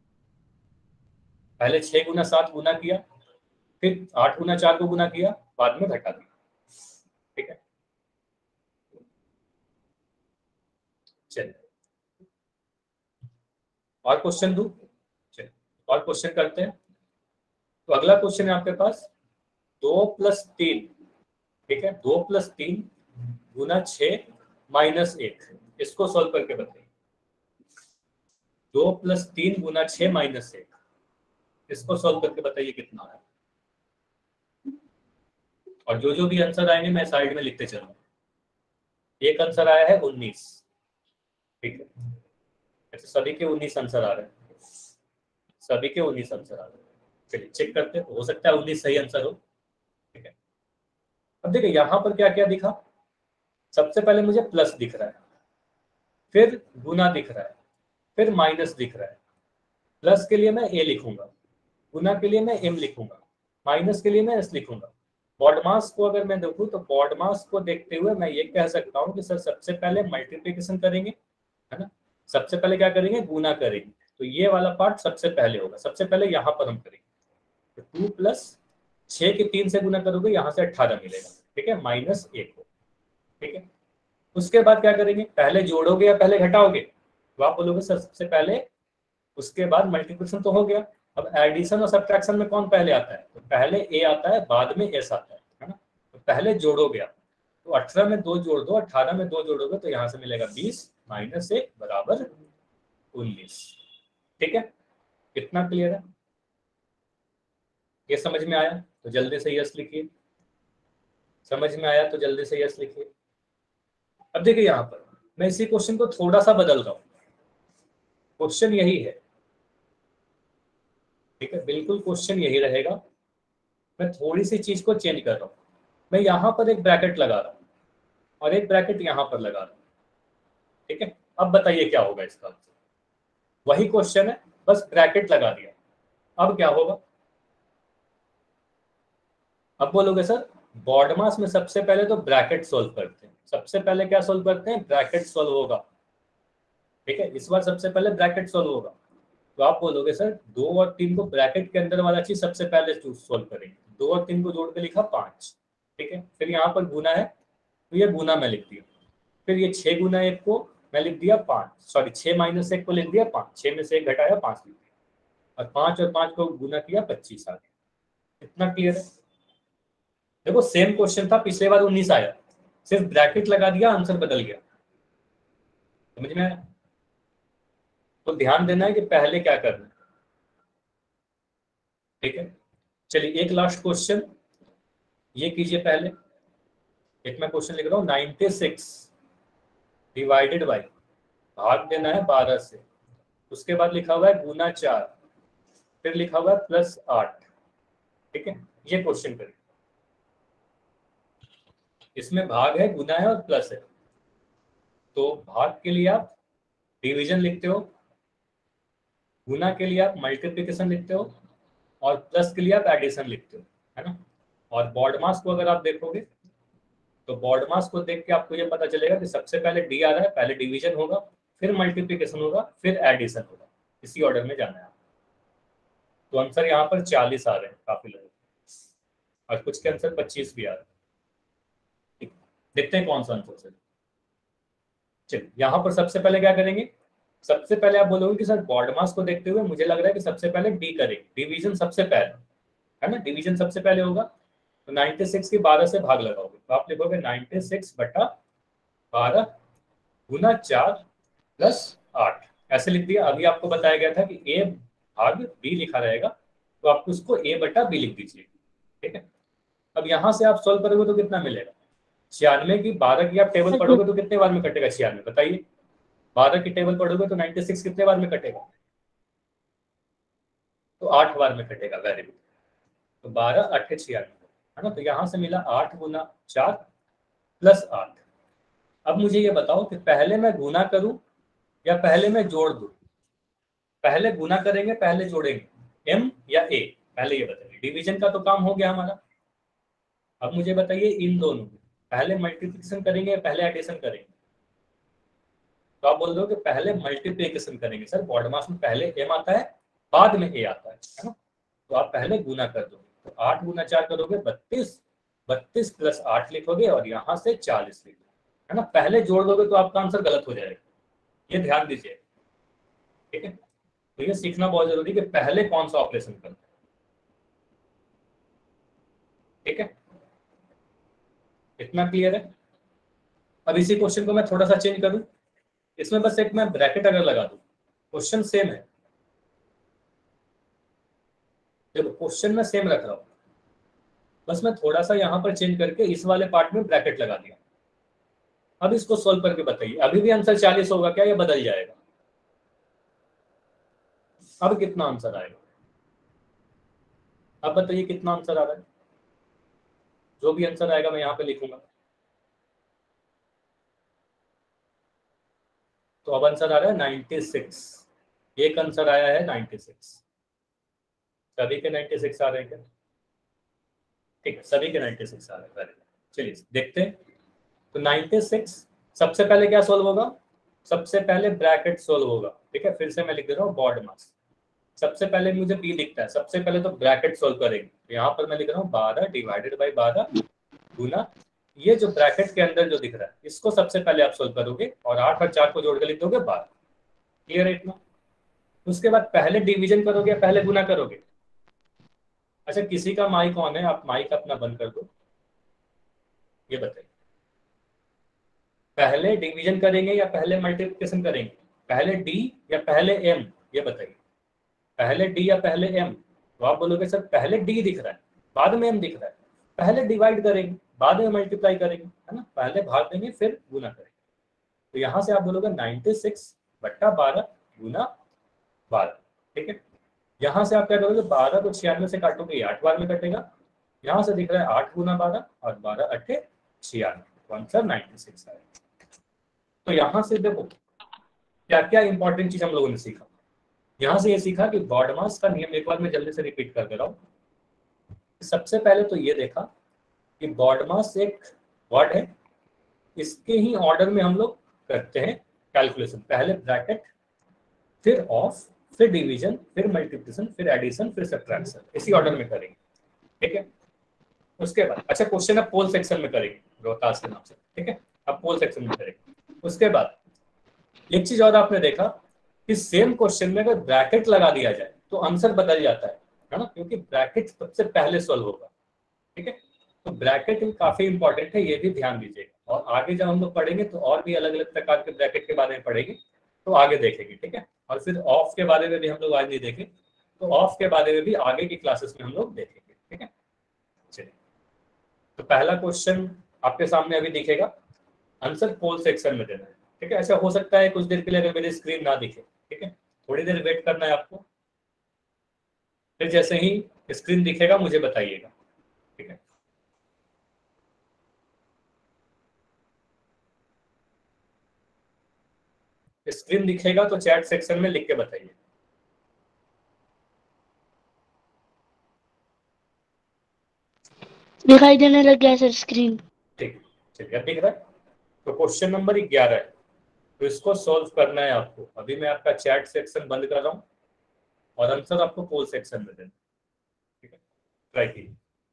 पहले छह गुना सात गुना किया, फिर आठ गुना चार को गुना किया, बाद में घटा दिया, ठीक है। चलिए और क्वेश्चन दू, चलिए और क्वेश्चन करते हैं। तो अगला क्वेश्चन है आपके पास दो प्लस तीन, ठीक है, दो प्लस तीन गुना छह माइनस एक, इसको सॉल्व करके बताइए। दो प्लस तीन गुना छह माइनस एक, इसको सॉल्व करके बताइए कितना है। और जो जो भी आंसर आएंगे मैं साइड में लिखते चलूंगा। एक आंसर आया है उन्नीस, ठीक है, अच्छा सभी के उन्नीस आंसर आ रहे हैं, सभी के उन्नीस आंसर आ रहे हैं। चलिए चेक करते हैं, हो सकता है उन्नीस सही आंसर हो, ठीक है। अब देखिए यहाँ पर क्या क्या दिखा, सबसे पहले मुझे प्लस दिख रहा है, फिर गुना दिख रहा है, फिर माइनस दिख रहा है। प्लस के लिए मैं ए लिखूंगा, गुना के लिए मैं एम लिखूंगा, माइनस के लिए मैं एस लिखूंगा। बॉड मास को अगर मैं देखूं तो बॉड मास को देखते हुए मैं ये कह सकता हूँ कि सर सबसे पहले मल्टीप्लिकेशन करेंगे, है ना, सबसे पहले क्या करेंगे, गुना करेंगे, तो ये वाला पार्ट सबसे पहले होगा, सबसे पहले यहाँ पर हम करेंगे, तो टू प्लस छह के तीन से गुना करोगे यहाँ से अट्ठारह मिलेगा, ठीक है, माइनस एक हो, ठीक है। उसके बाद क्या करेंगे, पहले जोड़ोगे या पहले घटाओगे, तो आप बोलोगे सर सबसे पहले, उसके बाद मल्टीप्लिकेशन तो हो गया, अब एडिशन और सब्ट्रैक्शन में कौन पहले आता है, तो पहले ए आता है बाद में एस आता है, है ना। तो पहले जोड़ोगे आप, तो अठारह में दो जोड़ दो, अठारह में दो जोड़ोगे तो यहाँ से मिलेगा बीस माइनस एक बराबर उन्नीस, ठीक है। कितना क्लियर है, ये समझ में आया तो जल्दी से यस लिखिए, समझ में आया तो जल्दी से यस लिखिए। अब देखिए यहाँ पर मैं इसी क्वेश्चन को थोड़ा सा बदल रहा हूँ, क्वेश्चन यही है, ठीक है, बिल्कुल क्वेश्चन यही रहेगा, मैं थोड़ी सी चीज को चेंज कर रहा हूँ। मैं यहाँ पर एक ब्रैकेट लगा रहा हूँ और एक ब्रैकेट यहाँ पर लगा रहा हूँ, ठीक है। अब बताइए क्या होगा इसका आंसर, वही क्वेश्चन है बस ब्रैकेट लगा दिया, अब क्या होगा। अब बोलोगे सर बॉड मास में सबसे पहले तो ब्रैकेट सोल्व करते हैं, सबसे पहले क्या सोल्व करते हैं, ब्रैकेट सोल्व होगा, ठीक है, इस बार सबसे पहले ब्रैकेट सोल्व होगा। तो आप बोलोगे सर दो और तीन को ब्रैकेट के अंदर वाला चीज सबसे पहले सोल्व करेंगे, दो और तीन को जोड़ के लिखा पांच, ठीक है, फिर यहाँ पर गुना है तो ये गुना मैं लिख दिया, फिर ये छह गुना एक को मैं लिख दिया पांच, सॉरी छह माइनस एक को लिख दिया पांच, छह में से एक घटाया पांच लिख दिया, और पांच और पांच को गुना किया पच्चीस आ गया, इतना क्लियर है। देखो सेम क्वेश्चन था, पिछले बार उन्नीस आया, सिर्फ ब्रैकेट लगा दिया, आंसर बदल गया। समझ में आया? तो ध्यान देना है कि पहले क्या करना है। ठीक है, चलिए एक लास्ट क्वेश्चन ये कीजिए। पहले एक मैं क्वेश्चन लिख रहा हूँ, नाइन्टी सिक्स डिवाइडेड बाई, भाग देना है बारह से, उसके बाद लिखा हुआ है गुना चार, फिर लिखा हुआ है प्लस आठ। ठीक है, ये क्वेश्चन करिए। इसमें भाग है, गुना है और प्लस है। तो भाग के लिए आप डिवीजन लिखते हो, गुना के लिए आप मल्टीप्लिकेशन लिखते हो, और प्लस के लिए आप एडिशन लिखते हो, है ना। और बॉड मास को अगर आप देखोगे तो बॉड मास को देख के आपको ये पता चलेगा कि सबसे पहले डी आ रहा है, पहले डिवीजन होगा, फिर मल्टीप्लिकेशन होगा, फिर एडिशन होगा, इसी ऑर्डर में जाना है। तो आंसर यहाँ पर चालीस आ रहे हैं, काफी लगे, और कुछ के आंसर पच्चीस भी आ रहे हैं। देखते हैं कौन सा आंसर सर। चलिए यहाँ पर सबसे पहले क्या करेंगे, सबसे पहले आप बोलोगे कि सर बॉड मास को देखते हुए मुझे लग रहा है कि सबसे पहले डी करेंगे, डिवीजन सबसे पहले, है ना, डिवीजन सबसे पहले होगा। तो छियानवे की बारह से भाग लगाओगे, तो आप लिखोगे छियानवे बटा बारह गुना चार प्लस आठ, ऐसे लिख दिया। अभी आपको बताया गया था कि ए भाग बी लिखा रहेगा, तो आपको उसको ए बटा बी लिख दीजिए। ठीक है, अब यहाँ से आप सोल्व करोगे तो कितना मिलेगा, छियानवे की बारह की आप टेबल पढ़ोगे तो कितने बार में कटेगा छियानवे, बताइए। बारह की टेबल पढ़ोगे तो छियानवे कितने बार में कटेगा, तो आठ बार में कटेगा। वेरी गुड, तो बारह अट्ठे छियानवे, है ना। तो यहाँ से मिला आठ गुना चार प्लस आठ। अब मुझे ये बताओ कि पहले मैं गुना करूं या पहले मैं जोड़ दूं। पहले गुना करेंगे, पहले जोड़ेंगे, एम या ए, पहले ये बताइए। डिवीजन का तो काम हो गया हमारा। अब मुझे बताइए इन दोनों में पहले मल्टीप्लिकेशन करेंगे या पहले एडिशन करेंगे। तो आप बोल रहे हो कि पहले मल्टीप्लिकेशन करेंगे। सर बॉड मास में पहले एम आता है, बाद में ए आता है, है ना। तो आप पहले गुना कर दोगे, तो आठ गुना चार करोगे बत्तीस, बत्तीस प्लस आठ लिखोगे और यहाँ से चालीस लिखोगे, है ना। पहले जोड़ दोगे तो आपका आंसर गलत हो जाएगा, ये ध्यान दीजिए। ठीक है, तो ये सीखना बहुत जरूरी है कि पहले कौन सा ऑपरेशन करना है। ठीक है, इतना क्लियर है। अब इसी क्वेश्चन को मैं थोड़ा सा चेंज करूं, इसमें बस एक मैं ब्रैकेट अगर लगा दूं, क्वेश्चन सेम है, देखो क्वेश्चन में सेम रख रहा हूं, बस मैं थोड़ा सा यहां पर चेंज करके इस वाले पार्ट में ब्रैकेट लगा दिया। अब इसको सोल्व करके बताइए, अभी भी आंसर चालीस होगा क्या या बदल जाएगा। अब कितना आंसर आएगा, अब बताइए कितना आंसर आ रहा है। जो भी आंसर आएगा मैं यहाँ पे लिखूंगा। तो अब आंसर आ रहा है छियानवे, एक आंसर आया है छियानवे, सभी के छियानवे आ रहे हैं क्या। ठीक है, सभी के छियानवे आ रहे हैं। चलिए देखते हैं। तो छियानवे सबसे पहले क्या सोल्व होगा, सबसे पहले ब्रैकेट सोल्व होगा। ठीक है, फिर से मैं लिख दे रहा हूँ बॉड मास। सबसे पहले मुझे बी लिखता है, सबसे पहले तो ब्रैकेट सोल्व करेंगे। तो यहाँ पर मैं लिख रहा हूँ बारह डिवाइडेड बाई बारह गुना, ये जो ब्रैकेट के अंदर जो दिख रहा है इसको सबसे पहले आप सोल्व करोगे और आठ और चार को जोड़ के लिख दोगे बारह। क्लियर है इतना। उसके बाद पहले डिवीजन करोगे या पहले गुना करोगे। अच्छा किसी का माइक ऑन है, आप माइक अपना बंद कर दो, ये बताइए। पहले डिवीजन करेंगे या पहले मल्टीप्लिकेशन करेंगे, पहले डी या पहले एम, ये बताइए। पहले डी या पहले एम, तो आप बोलोगे सर पहले डी दिख रहा है बाद में एम दिख रहा है, पहले डिवाइड करेंगे बाद में मल्टीप्लाई करेंगे, है ना, पहले भाग देंगे फिर गुना करेंगे। तो यहाँ से आप बोलोगे छियानवे बट्टा बारह गुना बारह। ठीक है, यहाँ से आप क्या करोगे, बारह को छियानवे से काटोगे आठ बार में कटेगा। यहाँ से दिख रहा है आठ गुना बारह और बारह अट्ठे छियानवे, आंसर छियानवे है। तो यहाँ से देखो क्या क्या इंपॉर्टेंट चीज हम लोगों ने सीखा। यहाँ से ये सीखा कि बॉड मास का नियम, एक बार मैं जल्दी से रिपीट कर दे रहा हूँ। सबसे पहले तो ये देखा कि बॉड मास एक वर्ड है, इसके ही ऑर्डर में हम लोग करते हैं कैलकुलेशन। पहले ब्रैकेट, फिर ऑफ, फिर डिवीजन, फिर मल्टीप्लिकेशन, फिर एडिशन, फिर सब्ट्रैक्शन, इसी ऑर्डर में करेंगे। ठीक है, उसके बाद अच्छा क्वेश्चन अब पोल सेक्शन में करेंगे रोहतास के नाम से। ठीक है, अब पोल सेक्शन में करेंगे। उसके बाद एक चीज और आपने देखा कि सेम क्वेश्चन में अगर ब्रैकेट लगा दिया जाए तो आंसर बदल जाता है, है ना, क्योंकि ब्रैकेट सबसे पहले सॉल्व होगा। ठीक है, तो ब्रैकेट काफी इंपॉर्टेंट है, ये भी ध्यान दीजिएगा। और आगे जब हम लोग पढ़ेंगे तो और भी अलग अलग प्रकार के ब्रैकेट के बारे में पढ़ेंगे, तो आगे देखेंगे, ठीक है। और फिर ऑफ के बारे में भी हम लोग आज नहीं देखें, तो ऑफ के बारे में भी आगे की क्लासेस में हम लोग देखेंगे, ठीक है। चलिए, तो पहला क्वेश्चन आपके सामने अभी दिखेगा, आंसर पोल सेक्शन में देना है, ठीक है। ऐसा हो सकता है कुछ देर के लिए अगर मेरी स्क्रीन ना दिखे, ठीक है, थोड़ी देर वेट करना है आपको, फिर जैसे ही स्क्रीन दिखेगा मुझे बताइएगा, ठीक है। स्क्रीन दिखेगा तो चैट सेक्शन में लिख के बताइए। दिखाई देने लग गया सर स्क्रीन। ठीक, चलिए, अब दिख रहा है। तो क्वेश्चन नंबर ग्यारह है, तो इसको सॉल्व करना है आपको। अभी मैं आपका चैट सेक्शन बंद कर रहा हूँ और आंसर आपको पोल सेक्शन में देना, ठीक है। ट्राई कीजिए,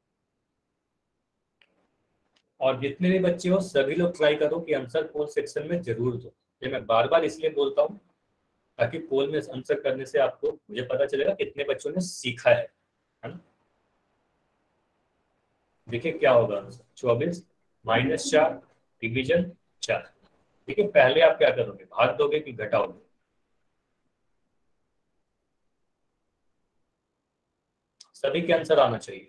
और जितने भी बच्चे हो सभी लोग ट्राई करो कि आंसर पोल सेक्शन में जरूर दो। ये मैं बार बार इसलिए बोलता हूँ ताकि पोल में आंसर करने से आपको मुझे पता चलेगा कितने बच्चों ने सीखा है, है ना। देखिए क्या होगा आंसर, चौबीस माइनस चार डिवीजन चार। देखिए पहले आप क्या करोगे, भाग दोगे कि घटाओगे? सभी के आंसर आना चाहिए।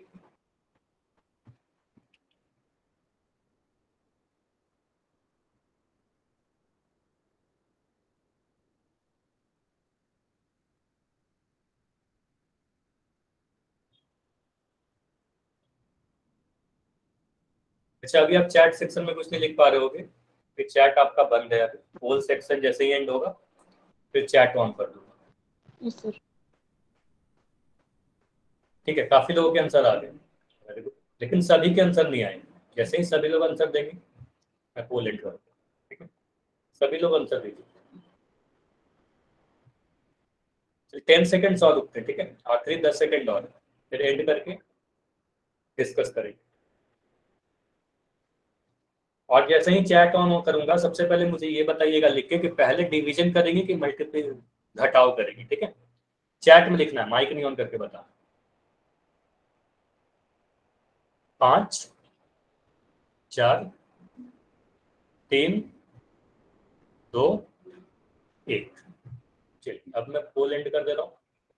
अच्छा, अभी आप चैट सेक्शन में कुछ नहीं लिख पा रहे होगे, फिर चैट आपका बंद है। अभी पोल सेक्शन जैसे ही एंड होगा फिर चैट ऑन कर दूंगा। yes, sir. ठीक है, काफी लोगों के आंसर आ गए, वेरी गुड, लेकिन सभी के आंसर नहीं आए। जैसे ही सभी लोग आंसर देंगे मैं पोल एंड करूंगा, ठीक है। सभी लोग आंसर दीजिए। टेन सेकेंड्स और रुकते हैं, ठीक है, आखिरी दस सेकेंड और, फिर एंड करके डिस्कस करेंगे। और जैसे ही चैट ऑन करूंगा सबसे पहले मुझे ये बताइएगा लिख के कि पहले डिवीजन करेंगे कि मल्टीप्लाई घटाव करेंगे, ठीक है। चैट में लिखना है, माइक नहीं ऑन करके बता। पांच, चार, तीन, दो, एक। चलिए, अब मैं पोल एंड कर दे रहा हूँ।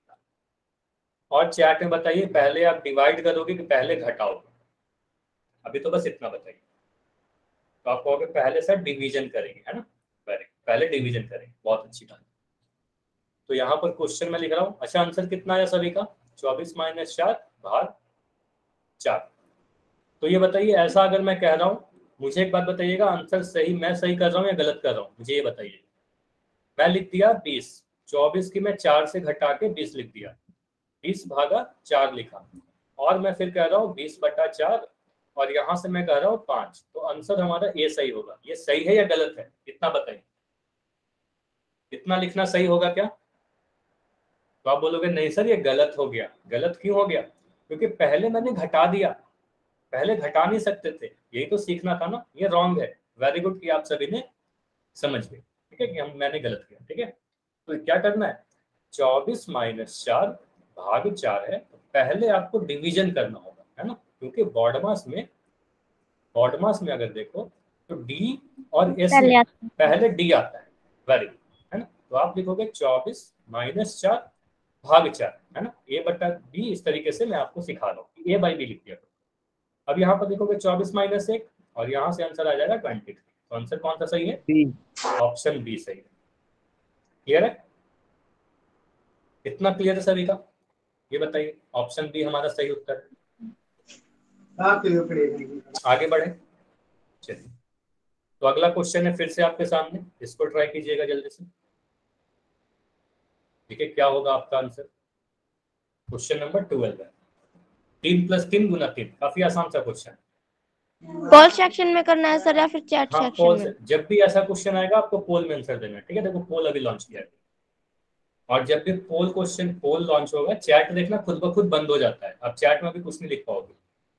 और चैट में बताइए पहले आप डिवाइड करोगे कि पहले घटाओगे? अभी तो बस इतना बताइए। तो आप कहोगे पहले सर डिवीजन करेंगे, है ना, वेरी, पहले डिवीजन करेंगे, बहुत अच्छी बात। तो यहाँ पर क्वेश्चन में लिख रहा हूँ। अच्छा, आंसर कितना आया सभी का? चौबीस माइनस चार भाग चार। तो ये बताइए, ऐसा अगर मैं कह रहा हूँ, मुझे एक बात बताइएगा, आंसर सही मैं सही कर रहा हूँ या गलत कर रहा हूँ, मुझे ये बताइए। मैं लिख दिया बीस, चौबीस की मैं चार से घटा के बीस लिख दिया, बीस भागा चार लिखा, और मैं फिर कह रहा हूँ बीस बटा चार, और यहां से मैं कह रहा हूँ पांच। तो आंसर हमारा ये सही होगा। ये सही है या गलत है, इतना बताइए। इतना लिखना सही होगा क्या? तो आप बोलोगे नहीं सर ये गलत हो गया। गलत क्यों हो गया? क्योंकि पहले मैंने घटा दिया, पहले घटा नहीं सकते थे, यही तो सीखना था ना। ये रॉन्ग है। वेरी गुड कि आप सभी ने समझ गए, ठीक है, कि हम मैंने गलत किया, ठीक है। तो क्या करना है, चौबीस माइनस चार भाग चार है, तो पहले आपको डिवीजन करना होगा, है ना, क्योंकि बॉडमास में बॉडमास में अगर देखो तो डी और एस में पहले डी आता है, वेरी गुड, है ना। तो आप लिखोगे चौबीस माइनस चार भाग चार, है ना, ए बटा बी। इस तरीके से मैं आपको सिखा रहा हूँ, ए बाई बी लिख दिया। अब यहाँ पर देखोगे चौबीस माइनस एक, और यहाँ से आंसर आ जाएगा ट्वेंटी। तो आंसर कौन सा सही है? ऑप्शन बी सही है। क्लियर है? इतना क्लियर है सभी का? ये बताइए, ऑप्शन बी हमारा सही उत्तर है। आगे बढ़े, चलिए। तो अगला क्वेश्चन है फिर से आपके सामने, इसको ट्राई कीजिएगा जल्दी से। देखिए क्या होगा आपका आंसर। क्वेश्चन नंबर ट्वेल्व है, तीन प्लस तीन गुना तीन। काफी आसान सा क्वेश्चन है। पोल सेक्शन में करना है सर या फिर चैट हाँ, सेक्शन पोल में? से, जब भी ऐसा क्वेश्चन आएगा आपको पोल में आंसर देना है, ठीक है। देखो पोल अभी लॉन्च किया है, और जब भी पोल क्वेश्चन पोल लॉन्च होगा, चैट देखना खुद ब खुद बंद हो जाता है। आप चैट में भी कुछ नहीं लिख पाओगे।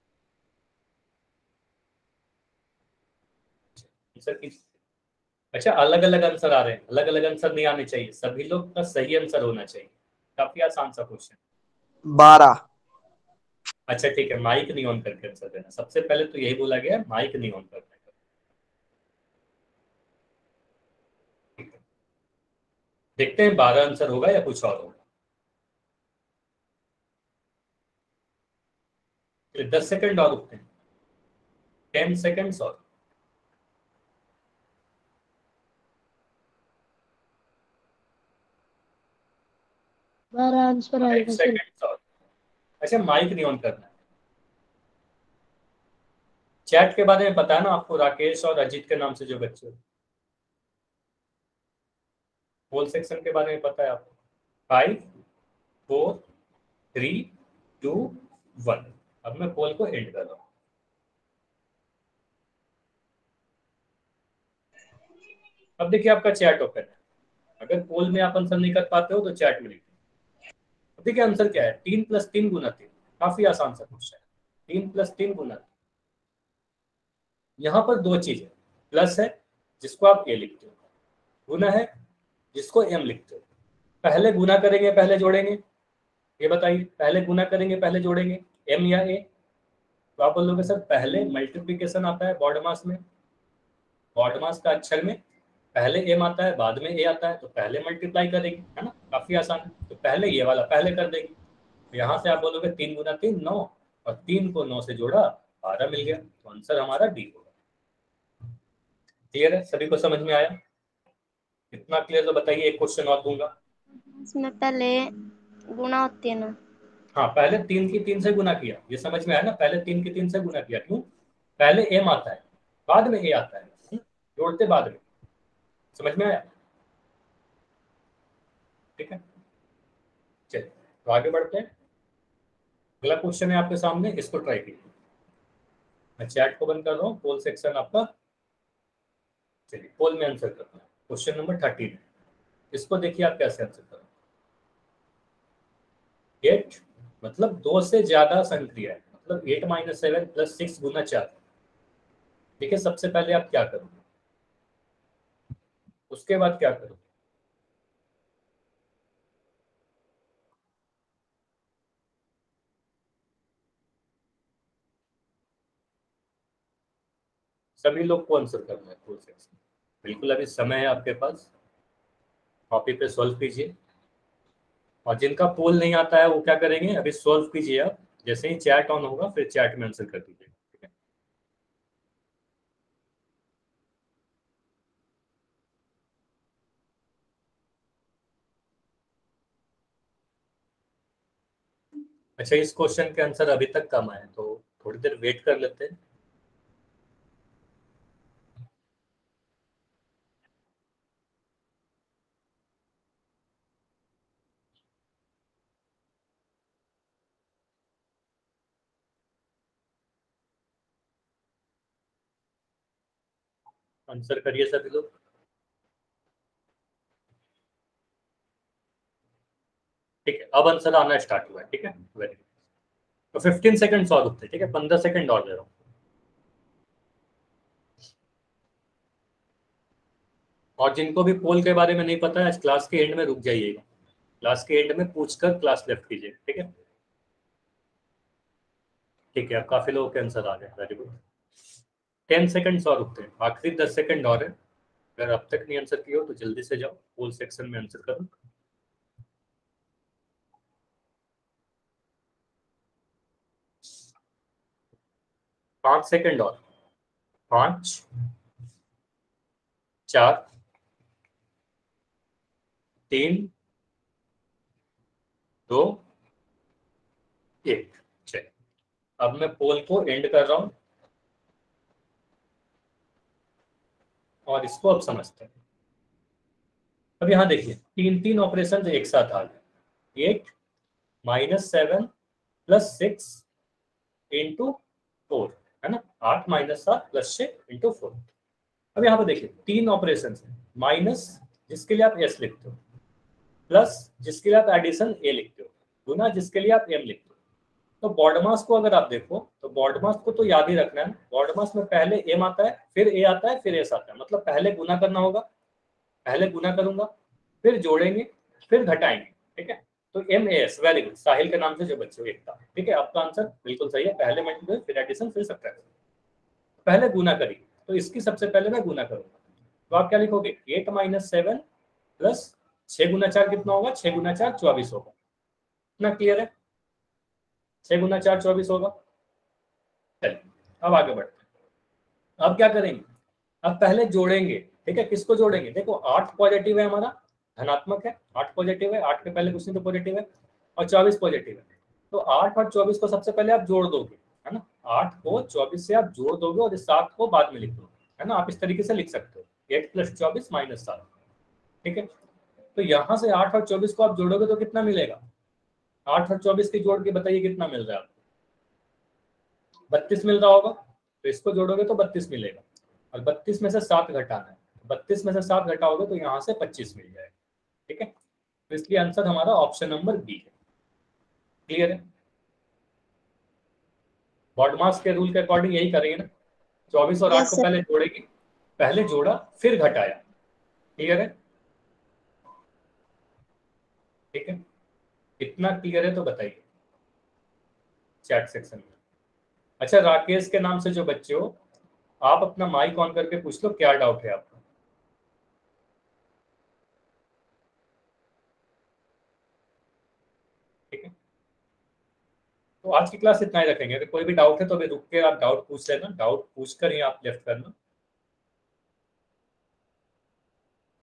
आंसर की, अच्छा, अलग अलग आंसर आ रहे हैं, अलग अलग आंसर नहीं आने चाहिए, सभी लोग का सही आंसर होना चाहिए। काफी आसान सा क्वेश्चन। बारह। अच्छा ठीक है, माइक नहीं ऑन करके आंसर देना, सबसे पहले तो यही बोला गया है, माइक नहीं ऑन करना है। देखते हैं बारह आंसर होगा या कुछ और होगा। दस सेकंड और रुकते हैं, टेन सेकंड्स और। बारह आंसर फाइव आएगा सर। सेकंड्स और। अच्छा माइक नहीं ऑन करना है। चैट के बारे में पता है ना आपको, राकेश और अजीत के नाम से जो बच्चे, पोल सेक्शन के बारे में पता है आपको। Five four three two one. अब मैं पोल को एंड कर रहा हूँ। अब देखिए आपका चैट ओपन है, अगर पोल में आप आंसर नहीं कर पाते हो तो चैट में लिखिए। अब देखिए आंसर क्या है, तीन प्लस तीन गुना तीन, काफी आसान सा क्वेश्चन है। तीन प्लस तीन गुना तीन, यहाँ पर दो चीज है, प्लस है जिसको आप ए लिखते हो, गुना है जिसको एम लिखते हो। पहले गुना करेंगे पहले जोड़ेंगे, ये बताइए, पहले गुना करेंगे पहले जोड़ेंगे, एम या ए? तो आप बोलोगे सर पहले मल्टीप्लीकेशन आता है बॉड मास में, बॉड मास का अक्षर में पहले एम आता है बाद में ए आता है, तो पहले मल्टीप्लाई करेंगे, है ना, काफी आसान है। तो पहले ये वाला पहले कर देंगे, तो यहाँ से आप बोलोगे तीन गुना तीन नौ, और तीन को नौ से जोड़ा बारह मिल गया, तो आंसर हमारा डी होगा। क्लियर है, सभी को समझ में आया? इतना क्लियर तो बताइए, एक क्वेश्चन और दूंगा। इसमें पहले गुणा होती है ना। हाँ पहले तीन की तीन से गुना किया, ये समझ में आया ना, पहले तीन की तीन से गुना किया, क्यों? पहले एम आता है बाद में ए आता है, जोड़ते बाद में। समझ में आया? ठीक है, चलिए तो आगे बढ़ते हैं। अगला क्वेश्चन है आपके सामने, इसको ट्राई कीजिए। मैं चैट को बंद कर रहा हूँ, पोल सेक्शन आपका। चलिए पोल में आंसर करते हैं, क्वेश्चन नंबर थर्टीन है। इसको देखिए आप कैसे आंसर करें। एट मतलब दो से ज्यादा संक्रिया है, मतलब eight minus seven plus six गुना चार। ठीक है, सबसे पहले आप क्या करोगे, उसके बाद क्या करोगे? सभी लोग को आंसर करना है पोल सेक्शन, बिल्कुल अभी समय है आपके पास, कॉपी पे सॉल्व कीजिए। और जिनका पोल नहीं आता है वो क्या करेंगे, अभी सॉल्व कीजिए आप, जैसे ही चैट ऑन होगा फिर चैट में आंसर कर दीजिए। ठीक है, अच्छा इस क्वेश्चन के आंसर अभी तक कम आए तो थोड़ी देर वेट कर लेते हैं। आंसर करिए सभी लोग। ठीक है, अब आंसर आना स्टार्ट हुआ है। ठीक है, वेरी गुड। तो फिफ्टीन सेकंड और रुकते हैं, ठीक है, पंद्रह सेकंड और ले रहा हूँ। और जिनको भी पोल के बारे में नहीं पता है, आज क्लास के एंड में रुक जाइएगा, क्लास के एंड में पूछकर क्लास लेफ्ट कीजिए। ठीक है, ठीक है, अब काफी लोगों के आंसर आ गए, वेरी गुड। टेन सेकंड्स और रुकते हैं, आखिरी दस सेकंड और है। अगर अब तक नहीं आंसर किया हो तो जल्दी से जाओ पोल सेक्शन में आंसर करो। पांच सेकंड और, पांच, चार, तीन, दो, एक। चलिए अब मैं पोल को एंड कर रहा हूं और इसको अब समझते हैं। अब यहाँ देखिए तीन तीन ऑपरेशन एक साथ आ गए, eight minus seven plus six into four, है ना, आठ माइनस सात प्लस छह इंटू फोर। अब यहाँ पर देखिए तीन ऑपरेशन है, माइनस जिसके लिए आप एस लिखते हो, प्लस जिसके लिए आप एडिशन ए लिखते हो, गुना जिसके लिए आप एम लिखते हो। तो बॉड मास को अगर आप देखो तो बॉड मास को तो याद ही रखना है, बॉड मास में पहले एम आता है फिर ए आता है फिर एस आता है, मतलब पहले गुना करना होगा, पहले गुना करूंगा फिर जोड़ेंगे फिर घटाएंगे। ठीक है, तो M A S, very good, Sahil के नाम से जो बच्चे हो एकता, ठीक है, आपका आंसर बिल्कुल सही है। पहले मल्टीप्लाई फिर एडिशन फिर सब्ट्रैक्शन, पहले गुना करिए, तो इसकी सबसे पहले मैं गुना करूंगा, तो आप क्या लिखोगे, एट माइनस सेवन प्लस छह गुना चार कितना होगा, छह गुना चार चौबीस होगा, इतना क्लियर है, छह गुना चार चौबीस होगा। चलिए अब आगे बढ़ते हैं। अब क्या करेंगे, अब पहले जोड़ेंगे, ठीक है, किसको जोड़ेंगे, देखो आठ पॉजिटिव है हमारा, धनात्मक है, आठ पॉजिटिव है, आठ के पहले कुछ नहीं तो पॉजिटिव है, और चौबीस पॉजिटिव है, तो आठ और चौबीस को सबसे पहले आप जोड़ दोगे, है ना, आठ को चौबीस से आप जोड़ दोगे और इस सात को बाद में लिख दोगे, है ना, आप इस तरीके से लिख सकते हो, एट प्लस चौबीस माइनस सात, ठीक है। तो यहाँ से आठ और चौबीस को आप जोड़ोगे तो कितना मिलेगा, आठ और चौबीस की जोड़ के बताइए कितना मिल रहा है आपको, बत्तीस मिल रहा होगा, तो इसको जोड़ोगे तो बत्तीस मिलेगा, और बत्तीस में से सात घटाना है, बत्तीस में से सात घटाओगे तो यहाँ से पच्चीस मिल जाएगा, ठीक है। तो इसलिए आंसर हमारा ऑप्शन नंबर बी है। क्लियर है, बॉडमास के रूल के अकॉर्डिंग यही करेंगे ना, चौबीस और Yes, आठ को sir. पहले जोड़ेगी, पहले जोड़ा फिर घटाया, क्लियर है, ठीक है, इतना क्लियर है तो बताइए चैट सेक्शन में। अच्छा, राकेश के नाम से जो बच्चे हो, आप अपना माइक ऑन करके पूछ लो क्या डाउट है आपका। ठीक है, तो आज की क्लास इतना ही रखेंगे, अगर कोई भी डाउट है तो अभी रुक के आप डाउट पूछ लेना, डाउट पूछ कर ही आप लेफ्ट करना।